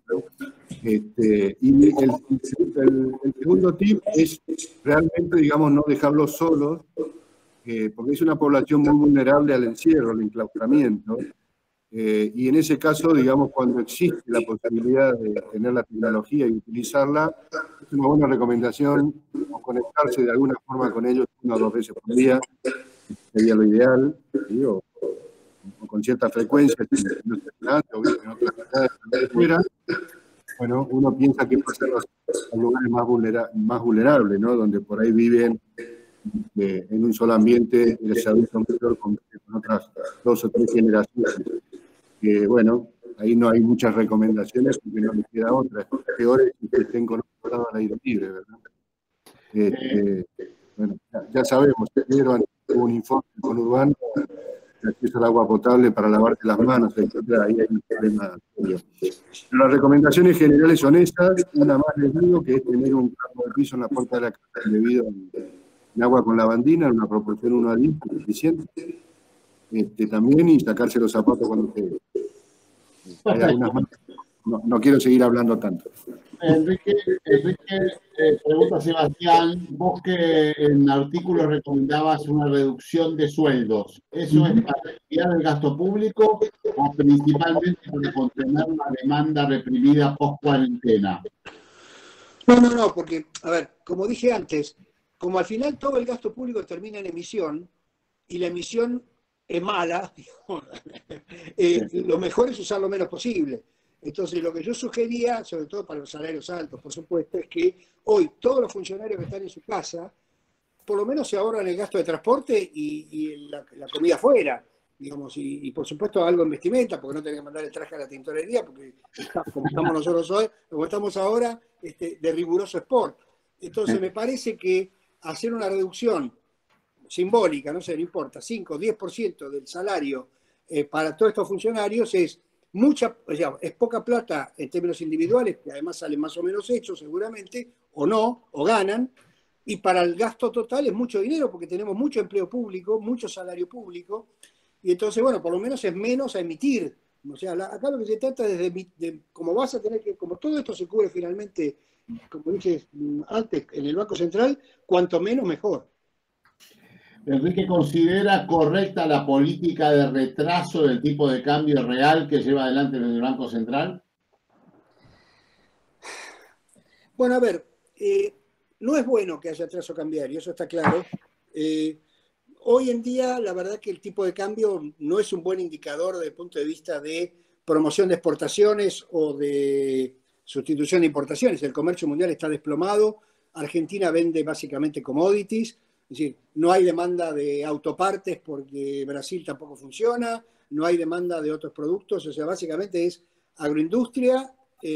Y el segundo tip es realmente, digamos, no dejarlos solos, porque es una población muy vulnerable al encierro, al enclaustramiento. Y en ese caso, digamos, cuando existe la posibilidad de tener la tecnología y utilizarla, es una buena recomendación o conectarse de alguna forma con ellos 1 o 2 veces por día, sería lo ideal, ¿sí? o con cierta frecuencia, en otras ciudades fuera. Bueno, uno piensa que pasan a lugares más vulnerables, ¿no? Donde por ahí viven en un solo ambiente el adulto mayor con otras 2 o 3 generaciones. Bueno, ahí no hay muchas recomendaciones porque no les queda otra. Es peor que estén conectados al aire libre, ¿verdad? Bueno, ya sabemos, hubo un informe con Urbano de acceso al agua potable para lavarte las manos, etc. Ahí hay un problema serio. Pero las recomendaciones generales son esas. Una más les digo, que es tener un trapo de piso en la puerta de la casa debido en agua con lavandina, en una proporción 1 a 10, suficiente. También, y sacarse los zapatos cuando se... Hay algunas más. No quiero seguir hablando tanto. Enrique, pregunta Sebastián, vos que en artículos recomendabas una reducción de sueldos, ¿eso es para aliviar el gasto público o principalmente para contener la demanda reprimida post-cuarentena? No, porque, a ver, como dije antes, como al final todo el gasto público termina en emisión, y la emisión es mala, lo mejor es usar lo menos posible. Entonces, lo que yo sugería, sobre todo para los salarios altos, por supuesto, es que hoy todos los funcionarios que están en su casa, por lo menos se ahorran el gasto de transporte y la comida afuera, digamos, y por supuesto algo en vestimenta, porque no tenés que mandar el traje a la tintorería, porque como estamos nosotros hoy, como estamos ahora, de riguroso sport. Entonces, me parece que hacer una reducción simbólica, no sé, no importa, 5 o 10% del salario para todos estos funcionarios es es poca plata en términos individuales, que además salen más o menos hechos seguramente, o no, o ganan, y para el gasto total es mucho dinero, porque tenemos mucho empleo público, mucho salario público, y entonces, bueno, por lo menos es menos a emitir. O sea, acá lo que se trata es de como vas a tener que, como todo esto se cubre finalmente, como dije antes, en el Banco Central, cuanto menos mejor. Enrique, ¿considera correcta la política de retraso del tipo de cambio real que lleva adelante el Banco Central? Bueno, a ver, no es bueno que haya atraso cambiario, eso está claro. Hoy en día, la verdad que el tipo de cambio no es un buen indicador desde el punto de vista de promoción de exportaciones o de sustitución de importaciones. El comercio mundial está desplomado, Argentina vende básicamente commodities, es decir, no hay demanda de autopartes porque Brasil tampoco funciona, no hay demanda de otros productos, o sea, básicamente es agroindustria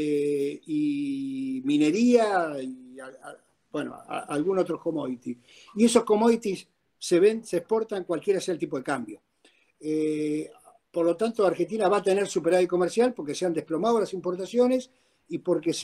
y minería y, algún otro commodity. Y esos commodities se exportan cualquiera sea el tipo de cambio. Por lo tanto, Argentina va a tener superávit comercial porque se han desplomado las importaciones y porque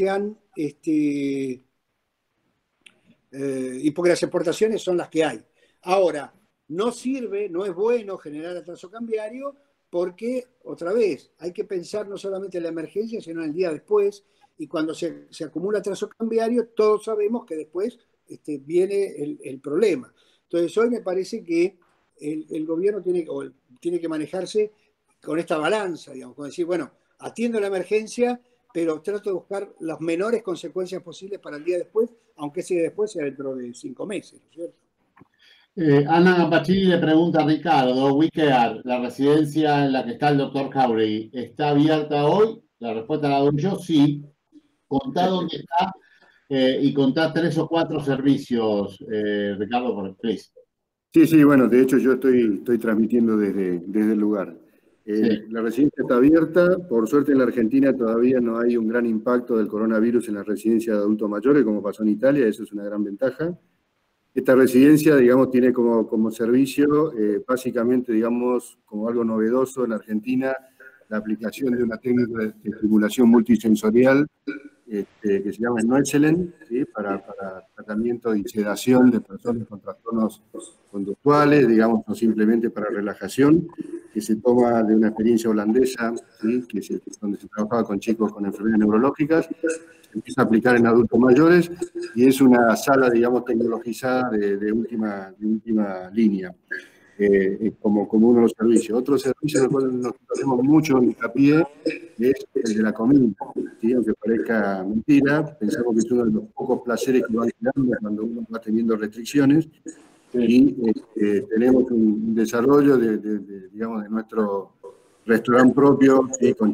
y porque las exportaciones son las que hay. Ahora, no sirve, no es bueno generar atraso cambiario porque, otra vez, hay que pensar no solamente en la emergencia, sino en el día después, y cuando se acumula atraso cambiario, todos sabemos que después viene el problema. Entonces, hoy me parece que el gobierno tiene que manejarse con esta balanza, digamos, con decir, bueno, atiendo la emergencia, pero trato de buscar las menores consecuencias posibles para el día después, aunque ese día después sea dentro de 5 meses, ¿no es cierto? Ana Gambachini le pregunta a Ricardo, WeCare, la residencia en la que está el doctor Jauregui, ¿está abierta hoy? La respuesta la doy yo, sí. Contá dónde está y contá 3 o 4 servicios, Ricardo, por please. Sí, bueno, de hecho yo estoy transmitiendo desde el lugar. Sí. La residencia está abierta, por suerte en la Argentina todavía no hay un gran impacto del coronavirus en la residencia de adultos mayores como pasó en Italia, eso es una gran ventaja. Esta residencia, digamos, tiene como servicio, básicamente, digamos, como algo novedoso en Argentina, la aplicación de una técnica de estimulación multisensorial que se llama Noechelen, ¿sí? para tratamiento y sedación de personas con trastornos conductuales, digamos, no simplemente para relajación, que se toma de una experiencia holandesa, ¿sí? Donde se trabajaba con chicos con enfermedades neurológicas, se empieza a aplicar en adultos mayores y es una sala, digamos, tecnologizada de última línea. Como uno de los servicios. Otro servicio en el cual nos hacemos mucho hincapié es el de la comida, ¿sí? Aunque parezca mentira, pensamos que es uno de los pocos placeres que van quedando cuando uno va teniendo restricciones, y tenemos un desarrollo digamos, de nuestro restaurante propio, ¿sí? Con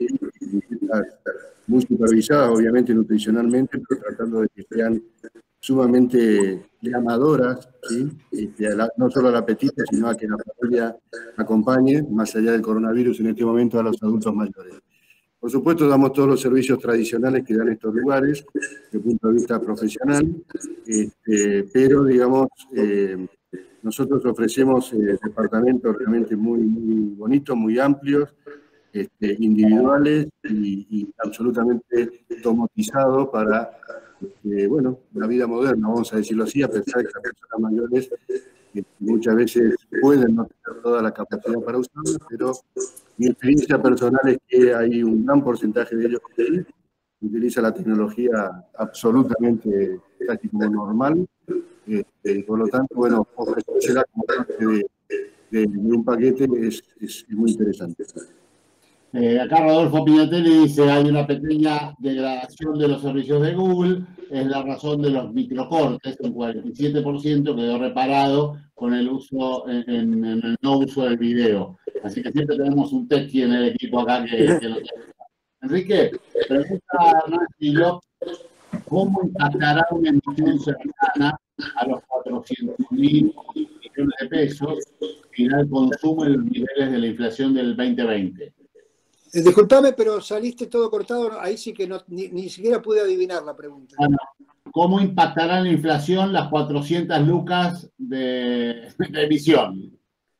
muy supervisadas, obviamente, nutricionalmente, pero tratando de que sean sumamente llamadoras, ¿sí? No solo al apetito, sino a que la familia acompañe, más allá del coronavirus en este momento, a los adultos mayores. Por supuesto, damos todos los servicios tradicionales que dan estos lugares, desde el punto de vista profesional, pero, digamos, nosotros ofrecemos departamentos realmente muy, muy bonitos, muy amplios, individuales y absolutamente automatizados para, bueno, la vida moderna, vamos a decirlo así, a pesar de que las personas mayores muchas veces pueden no tener toda la capacidad para usarlo, pero mi experiencia personal es que hay un gran porcentaje de ellos que utiliza la tecnología absolutamente casi como normal, y por lo tanto, bueno, ofrecérsela como parte de un paquete es muy interesante. Acá Rodolfo Pignatelli dice, hay una pequeña degradación de los servicios de Google, es la razón de los microcortes, un 47% quedó reparado con el uso, en el no uso del video. Así que siempre tenemos un techie en el equipo acá que lo tiene. Enrique, pregunta Nancy López, ¿cómo impactará una emisión cercana a los 400.000 millones de pesos final consumo en los niveles de la inflación del 2020? Disculpame, pero saliste todo cortado, ahí sí que ni siquiera pude adivinar la pregunta. Bueno, ¿cómo impactará la inflación las 400 lucas de emisión?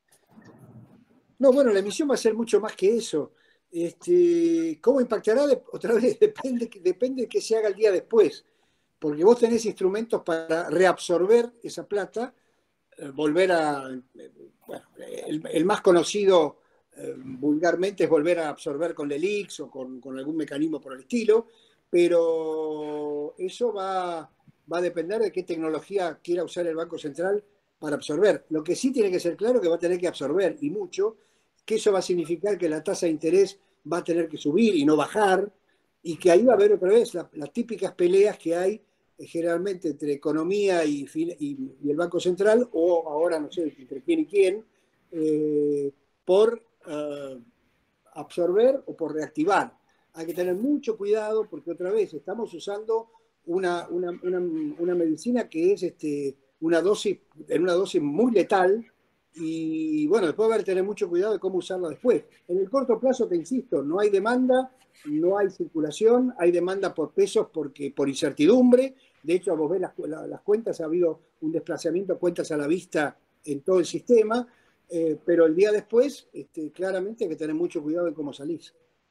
No, bueno, la emisión va a ser mucho más que eso. ¿Cómo impactará? Otra vez, depende de qué se haga el día después. Porque vos tenés instrumentos para reabsorber esa plata, volver a... Bueno, el más conocido vulgarmente es volver a absorber con LELIX o con algún mecanismo por el estilo, pero eso va a depender de qué tecnología quiera usar el Banco Central para absorber. Lo que sí tiene que ser claro que va a tener que absorber, y mucho, que eso va a significar que la tasa de interés va a tener que subir y no bajar, y que ahí va a haber otra vez las típicas peleas que hay generalmente entre economía y el Banco Central, o ahora no sé entre quién y quién, por absorber o por reactivar. Hay que tener mucho cuidado porque otra vez estamos usando una medicina que es en una dosis muy letal, y bueno, después va a haber que tener mucho cuidado de cómo usarla después. En el corto plazo, te insisto, no hay demanda, no hay circulación, hay demanda por pesos por incertidumbre. De hecho, vos ves las cuentas, ha habido un desplazamiento de cuentas a la vista en todo el sistema, pero el día después, claramente hay que tener mucho cuidado de cómo salís.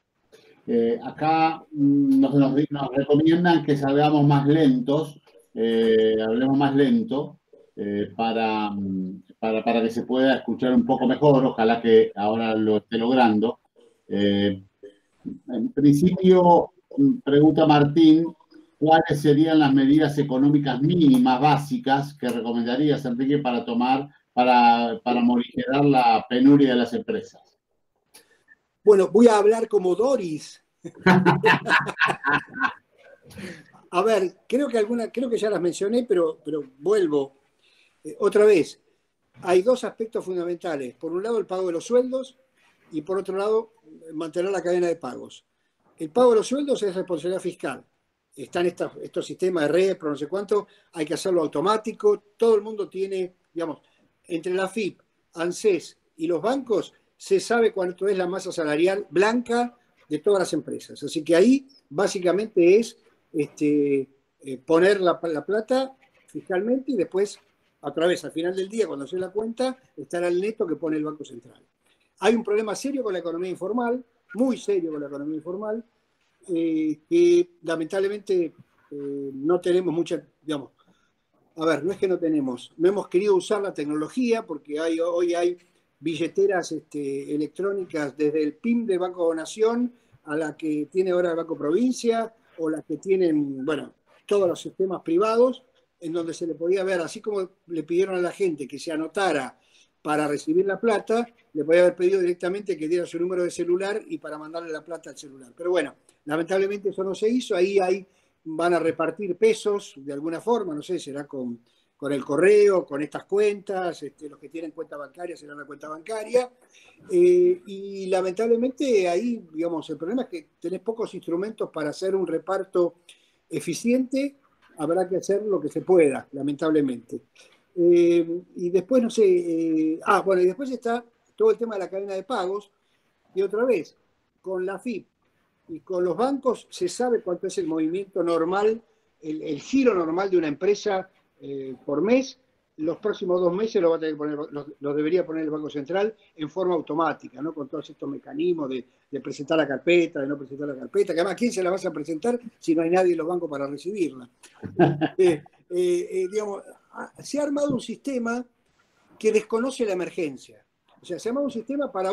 Acá nos recomiendan que salgamos más lentos, hablemos más lento, para que se pueda escuchar un poco mejor. Ojalá que ahora lo esté logrando. En principio, pregunta Martín, ¿cuáles serían las medidas económicas mínimas básicas que recomendarías, Enrique, para tomar para morigerar la penuria de las empresas? Bueno, voy a hablar como Doris. A ver, creo que ya las mencioné, pero vuelvo. Otra vez, hay dos aspectos fundamentales. Por un lado, el pago de los sueldos, y por otro lado, mantener la cadena de pagos. El pago de los sueldos es responsabilidad fiscal. Están estos sistemas de repro, no sé cuánto, hay que hacerlo automático. Todo el mundo tiene, digamos, entre la AFIP, ANSES y los bancos, se sabe cuánto es la masa salarial blanca de todas las empresas. Así que ahí básicamente es poner la plata fiscalmente y después a través, al final del día, cuando haces la cuenta, estará el neto que pone el Banco Central. Hay un problema serio con la economía informal, muy serio con la economía informal, que lamentablemente no tenemos mucha, digamos, a ver, no es que no hemos querido usar la tecnología porque hoy hay billeteras electrónicas desde el PIN del Banco de Nación a la que tiene ahora el Banco Provincia o las que tienen, bueno, todos los sistemas privados en donde se le podía ver, así como le pidieron a la gente que se anotara para recibir la plata, le podía haber pedido directamente que diera su número de celular y para mandarle la plata al celular. Pero bueno, lamentablemente eso no se hizo, ahí van a repartir pesos de alguna forma, no sé, será con el correo, con estas cuentas, los que tienen cuenta bancaria serán la cuenta bancaria, y lamentablemente ahí, digamos, el problema es que tenés pocos instrumentos para hacer un reparto eficiente, habrá que hacer lo que se pueda, lamentablemente. Y después, no sé, bueno, y después está todo el tema de la cadena de pagos, y otra vez, con la AFIP y con los bancos se sabe cuánto es el movimiento normal, el giro normal de una empresa por mes. Los próximos 2 meses lo va a tener que poner, lo debería poner el Banco Central en forma automática, ¿no? Con todos estos mecanismos de presentar la carpeta, de no presentar la carpeta, que además, ¿quién se la vas a presentar si no hay nadie en los bancos para recibirla? Digamos, se ha armado un sistema que desconoce la emergencia. O sea, se ha armado un sistema para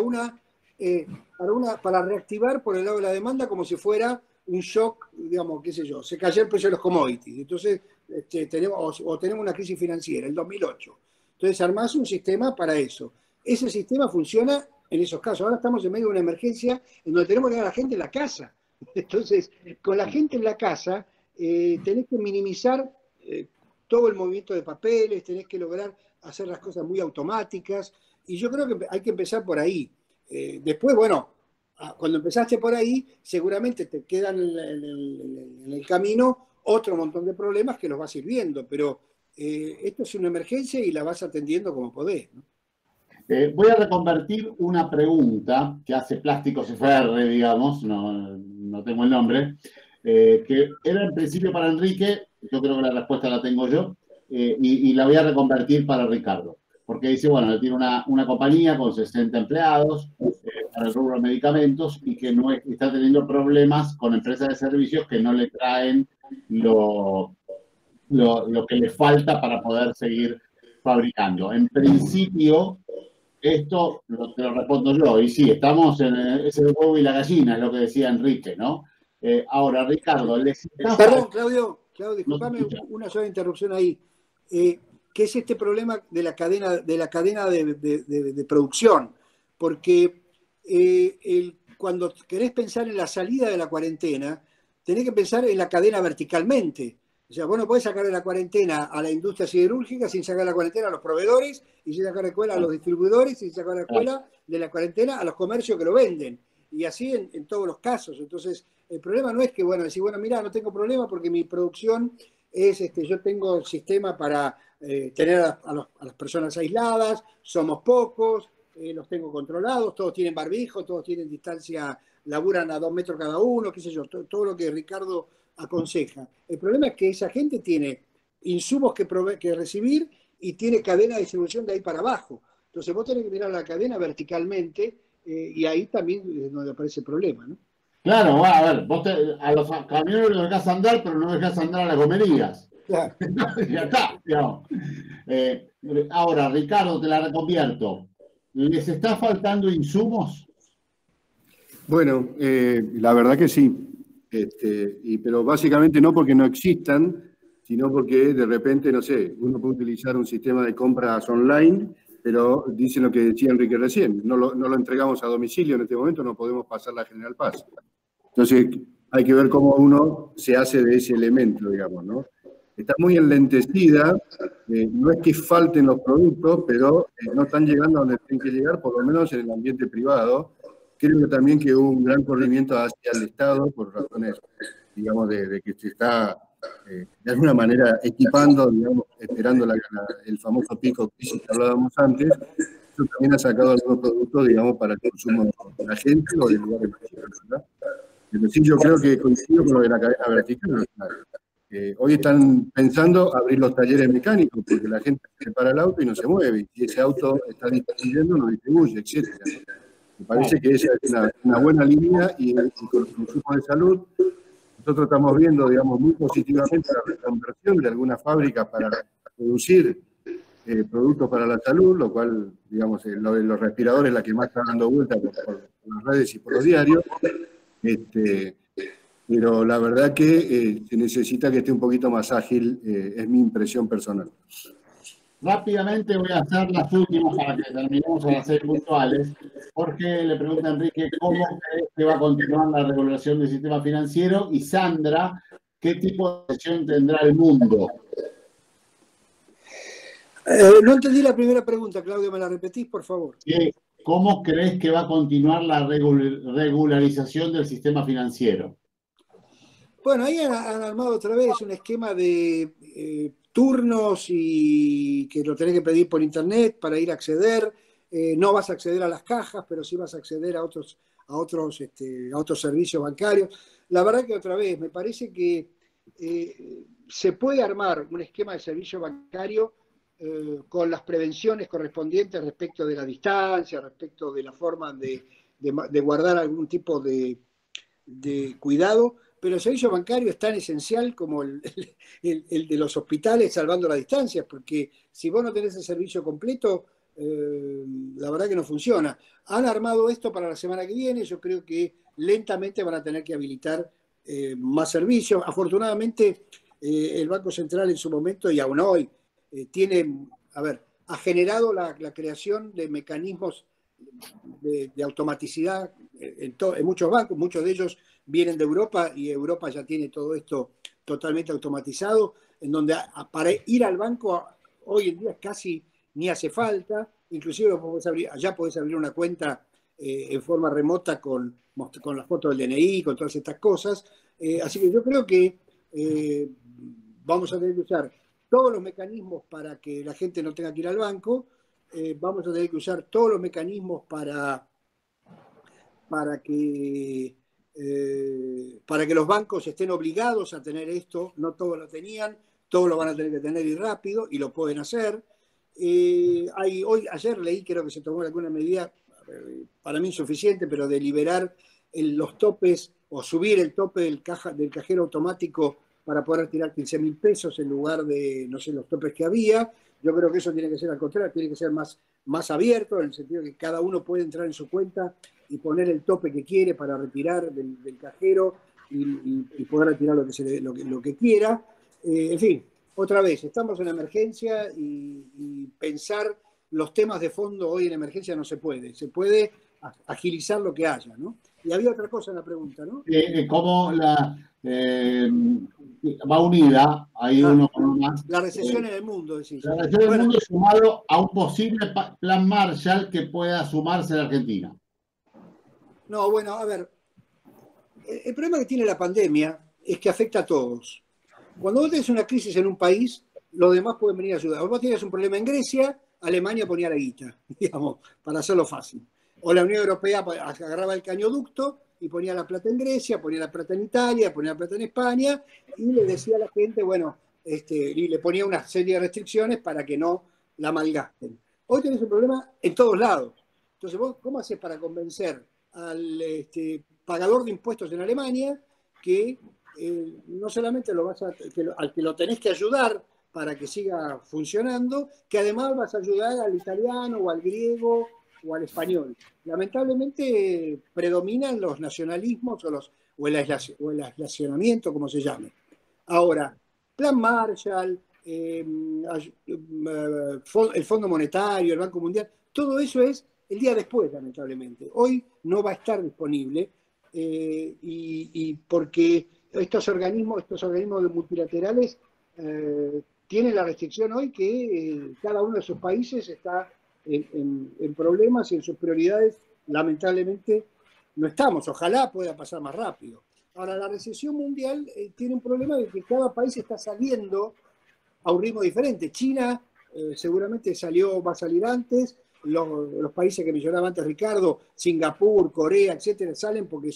reactivar por el lado de la demanda como si fuera un shock, digamos, qué sé yo, se cayó el precio de los commodities. Entonces, tenemos una crisis financiera, el 2008. Entonces, armás un sistema para eso. Ese sistema funciona en esos casos. Ahora estamos en medio de una emergencia en donde tenemos que tener a la gente en la casa. Entonces, con la gente en la casa, tenés que minimizar todo el movimiento de papeles, tenés que lograr hacer las cosas muy automáticas, y yo creo que hay que empezar por ahí. Después, bueno, cuando empezaste por ahí, seguramente te quedan en el camino otro montón de problemas que los vas a ir viendo, pero esto es una emergencia y la vas atendiendo como podés, ¿no? Voy a reconvertir una pregunta que hace Plásticos FR, digamos, no tengo el nombre, que era en principio para Enrique, yo creo que la respuesta la tengo yo, y la voy a reconvertir para Ricardo, porque dice, bueno, él tiene una compañía con 60 empleados para el rubro de medicamentos y que no está teniendo problemas con empresas de servicios que no le traen lo que le falta para poder seguir fabricando. En principio, esto te lo respondo yo, y sí, estamos en ese huevo y la gallina, es lo que decía Enrique, ¿no? Ahora, Ricardo, Perdón, Claudio, disculpame una sola interrupción ahí. ¿Qué es este problema de la cadena de producción? Porque cuando querés pensar en la salida de la cuarentena, tenés que pensar en la cadena verticalmente. O sea, vos no podés sacar de la cuarentena a la industria siderúrgica sin sacar de la cuarentena a los proveedores, y sin sacar de la cuarentena a los distribuidores, y sin sacar de la cuarentena a los comercios que lo venden. Y así en todos los casos. Entonces, el problema no es que, bueno, decir, bueno, mira, no tengo problema porque mi producción es, yo tengo el sistema para tener a las personas aisladas, somos pocos, los tengo controlados, todos tienen barbijo, todos tienen distancia, laburan a 2 metros cada uno, qué sé yo, todo lo que Ricardo aconseja. El problema es que esa gente tiene insumos que recibir y tiene cadena de distribución de ahí para abajo. Entonces vos tenés que mirar la cadena verticalmente y ahí también es donde aparece el problema, ¿no? Claro, a ver, vos a los camioneros los dejás andar, pero no dejás andar a las gomerías. Claro. Ya está, digamos. Ahora, Ricardo, te la reconvierto. ¿Les está faltando insumos? Bueno, la verdad que sí. Pero básicamente no porque no existan, sino porque de repente, no sé, uno puede utilizar un sistema de compras online, pero dicen lo que decía Enrique recién, no lo entregamos a domicilio en este momento, no podemos pasar la General Paz. Entonces, hay que ver cómo uno se hace de ese elemento, digamos, ¿no? Está muy enlentecida, no es que falten los productos, pero no están llegando a donde tienen que llegar, por lo menos en el ambiente privado. Creo también que hubo un gran corrimiento hacia el Estado por razones, digamos, de que se está de alguna manera equipando, digamos, esperando el famoso pico crisis que hablábamos antes. Eso también ha sacado algunos productos, digamos, para el consumo de la gente o de lugares más chicos, ¿verdad? Pero sí, yo creo que coincido con lo de la cadena vertical. Hoy están pensando abrir los talleres mecánicos porque la gente se para el auto y no se mueve, y ese auto está distribuyendo, no distribuye, etc. Me parece que esa es una buena línea, y con los consumos de salud nosotros estamos viendo, digamos, muy positivamente la reconversión de algunas fábricas para producir productos para la salud, lo cual, digamos, lo de los respiradores es la que más está dando vuelta por las redes y por los diarios. Pero la verdad que se necesita que esté un poquito más ágil, es mi impresión personal. Rápidamente voy a hacer las últimas para que terminemos a las 6 puntuales. Jorge le pregunta a Enrique cómo cree que va a continuar la regulación del sistema financiero, y Sandra, ¿qué tipo de decisión tendrá el mundo? No entendí la primera pregunta, Claudio, ¿me la repetís, por favor? ¿Cómo crees que va a continuar la regularización del sistema financiero? Bueno, ahí han armado otra vez un esquema de turnos, y que lo tenés que pedir por internet para ir a acceder. No vas a acceder a las cajas, pero sí vas a acceder a otros servicios bancarios. La verdad que otra vez, me parece que se puede armar un esquema de servicio bancario con las prevenciones correspondientes respecto de la distancia, respecto de la forma de guardar algún tipo de cuidado, pero el servicio bancario es tan esencial como el de los hospitales, salvando las distancias, porque si vos no tenés el servicio completo, la verdad que no funciona. Han armado esto para la semana que viene, yo creo que lentamente van a tener que habilitar más servicios. Afortunadamente, el Banco Central en su momento, y aún hoy, ha generado la creación de mecanismos de automaticidad en muchos bancos. Muchos de ellos vienen de Europa, y Europa ya tiene todo esto totalmente automatizado, en donde para ir al banco hoy en día casi ni hace falta. Inclusive allá podés abrir una cuenta en forma remota con la foto del DNI, con todas estas cosas. Así que yo creo que vamos a tener que usar todos los mecanismos para que la gente no tenga que ir al banco. Vamos a tener que usar todos los mecanismos para que los bancos estén obligados a tener esto. No todos lo tenían, todos lo van a tener que tener, y rápido, y lo pueden hacer. Ayer leí, creo que se tomó alguna medida, para mí insuficiente, pero de liberar los topes, o subir el tope del cajero automático para poder retirar 15.000 pesos en lugar de, no sé, los topes que había. Yo creo que eso tiene que ser al contrario, tiene que ser más abierto, en el sentido de que cada uno puede entrar en su cuenta y poner el tope que quiere para retirar del cajero y poder retirar lo que quiera. En fin, otra vez, estamos en emergencia, y pensar los temas de fondo hoy en emergencia no se puede. Se puede agilizar lo que haya, ¿no? Y había otra cosa en la pregunta, ¿no? ¿Cómo va unida? Hay uno con uno más. La recesión en el mundo, decís. La recesión en el mundo, sumado a un posible plan Marshall que pueda sumarse a la Argentina. No, bueno, a ver, el problema que tiene la pandemia es que afecta a todos. Cuando vos tenés una crisis en un país, los demás pueden venir a ayudar. Vos tenías un problema en Grecia, Alemania ponía la guita, digamos, para hacerlo fácil. O la Unión Europea agarraba el cañoducto y ponía la plata en Grecia, ponía la plata en Italia, ponía la plata en España, y le decía a la gente, bueno, y le ponía una serie de restricciones para que no la malgasten. Hoy tenés un problema en todos lados. Entonces, vos, ¿cómo haces para convencer al pagador de impuestos en Alemania que no solamente al que lo tenés que ayudar para que siga funcionando, que además vas a ayudar al italiano o al griego o al español? Lamentablemente predominan los nacionalismos o el aislacionamiento, como se llame. Ahora, Plan Marshall, el Fondo Monetario, el Banco Mundial, todo eso es el día después, lamentablemente. Hoy no va a estar disponible, y porque estos organismos multilaterales tienen la restricción hoy que cada uno de sus países está en problemas, y en sus prioridades lamentablemente no estamos. Ojalá pueda pasar más rápido. Ahora, la recesión mundial tiene un problema de que cada país está saliendo a un ritmo diferente. China seguramente va a salir antes. Los países que mencionaba antes Ricardo, Singapur, Corea, etcétera, salen porque son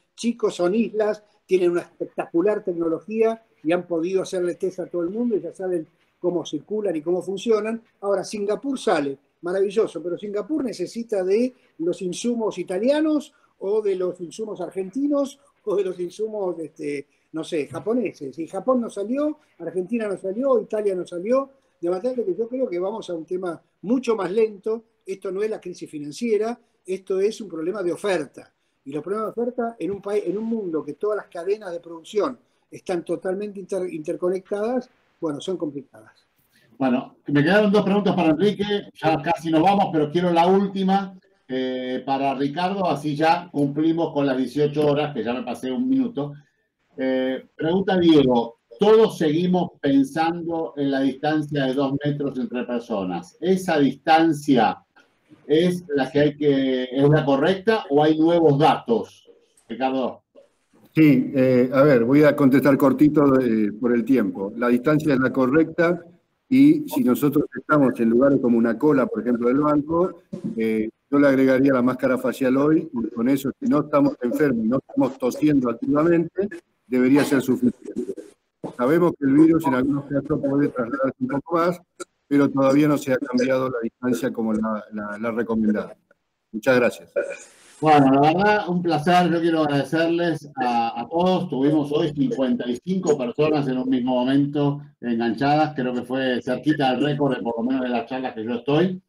chicos, son islas, tienen una espectacular tecnología y han podido hacerle test a todo el mundo y ya saben cómo circulan y cómo funcionan. Ahora, Singapur sale, maravilloso, pero Singapur necesita de los insumos italianos o de los insumos argentinos o de los insumos, no sé, japoneses. Y Japón no salió, Argentina no salió, Italia no salió, de manera que yo creo que vamos a un tema mucho más lento. Esto no es la crisis financiera, esto es un problema de oferta. Y los problemas de oferta en un país, en un mundo que todas las cadenas de producción están totalmente interconectadas, bueno, son complicadas. Bueno, me quedaron 2 preguntas para Enrique, ya casi nos vamos, pero quiero la última para Ricardo, así ya cumplimos con las 18 horas, que ya me pasé 1 minuto. Pregunta Diego, todos seguimos pensando en la distancia de 2 metros entre personas. ¿Esa distancia es la que es la correcta o hay nuevos datos, Ricardo? Sí, a ver, voy a contestar cortito por el tiempo. La distancia es la correcta y si nosotros estamos en lugares como una cola, por ejemplo, del banco, yo le agregaría la máscara facial hoy y con eso, si no estamos enfermos, no estamos tosiendo activamente, debería ser suficiente. Sabemos que el virus en algunos casos puede trasladarse un poco más, pero todavía no se ha cambiado la distancia como la recomendada. Muchas gracias. Bueno, la verdad, un placer. Yo quiero agradecerles a todos. Tuvimos hoy 55 personas en un mismo momento enganchadas. Creo que fue cerquita del récord, por lo menos de las charlas que yo estoy.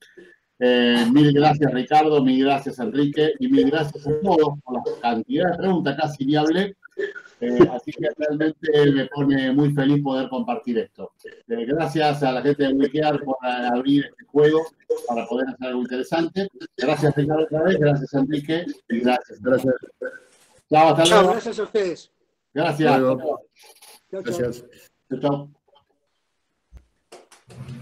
Mil gracias, Ricardo. Mil gracias, Enrique. Y mil gracias a todos por la cantidad de preguntas. Casi ni hablé. Así que realmente me pone muy feliz poder compartir esto. Gracias a la gente de Wikiar por abrir este juego para poder hacer algo interesante. Gracias, Ricardo, otra vez. Gracias, Enrique. Y gracias. Gracias. Chao, hasta luego. Chao, gracias a ustedes. Gracias. Chao. Chao, chao. Gracias. Chao.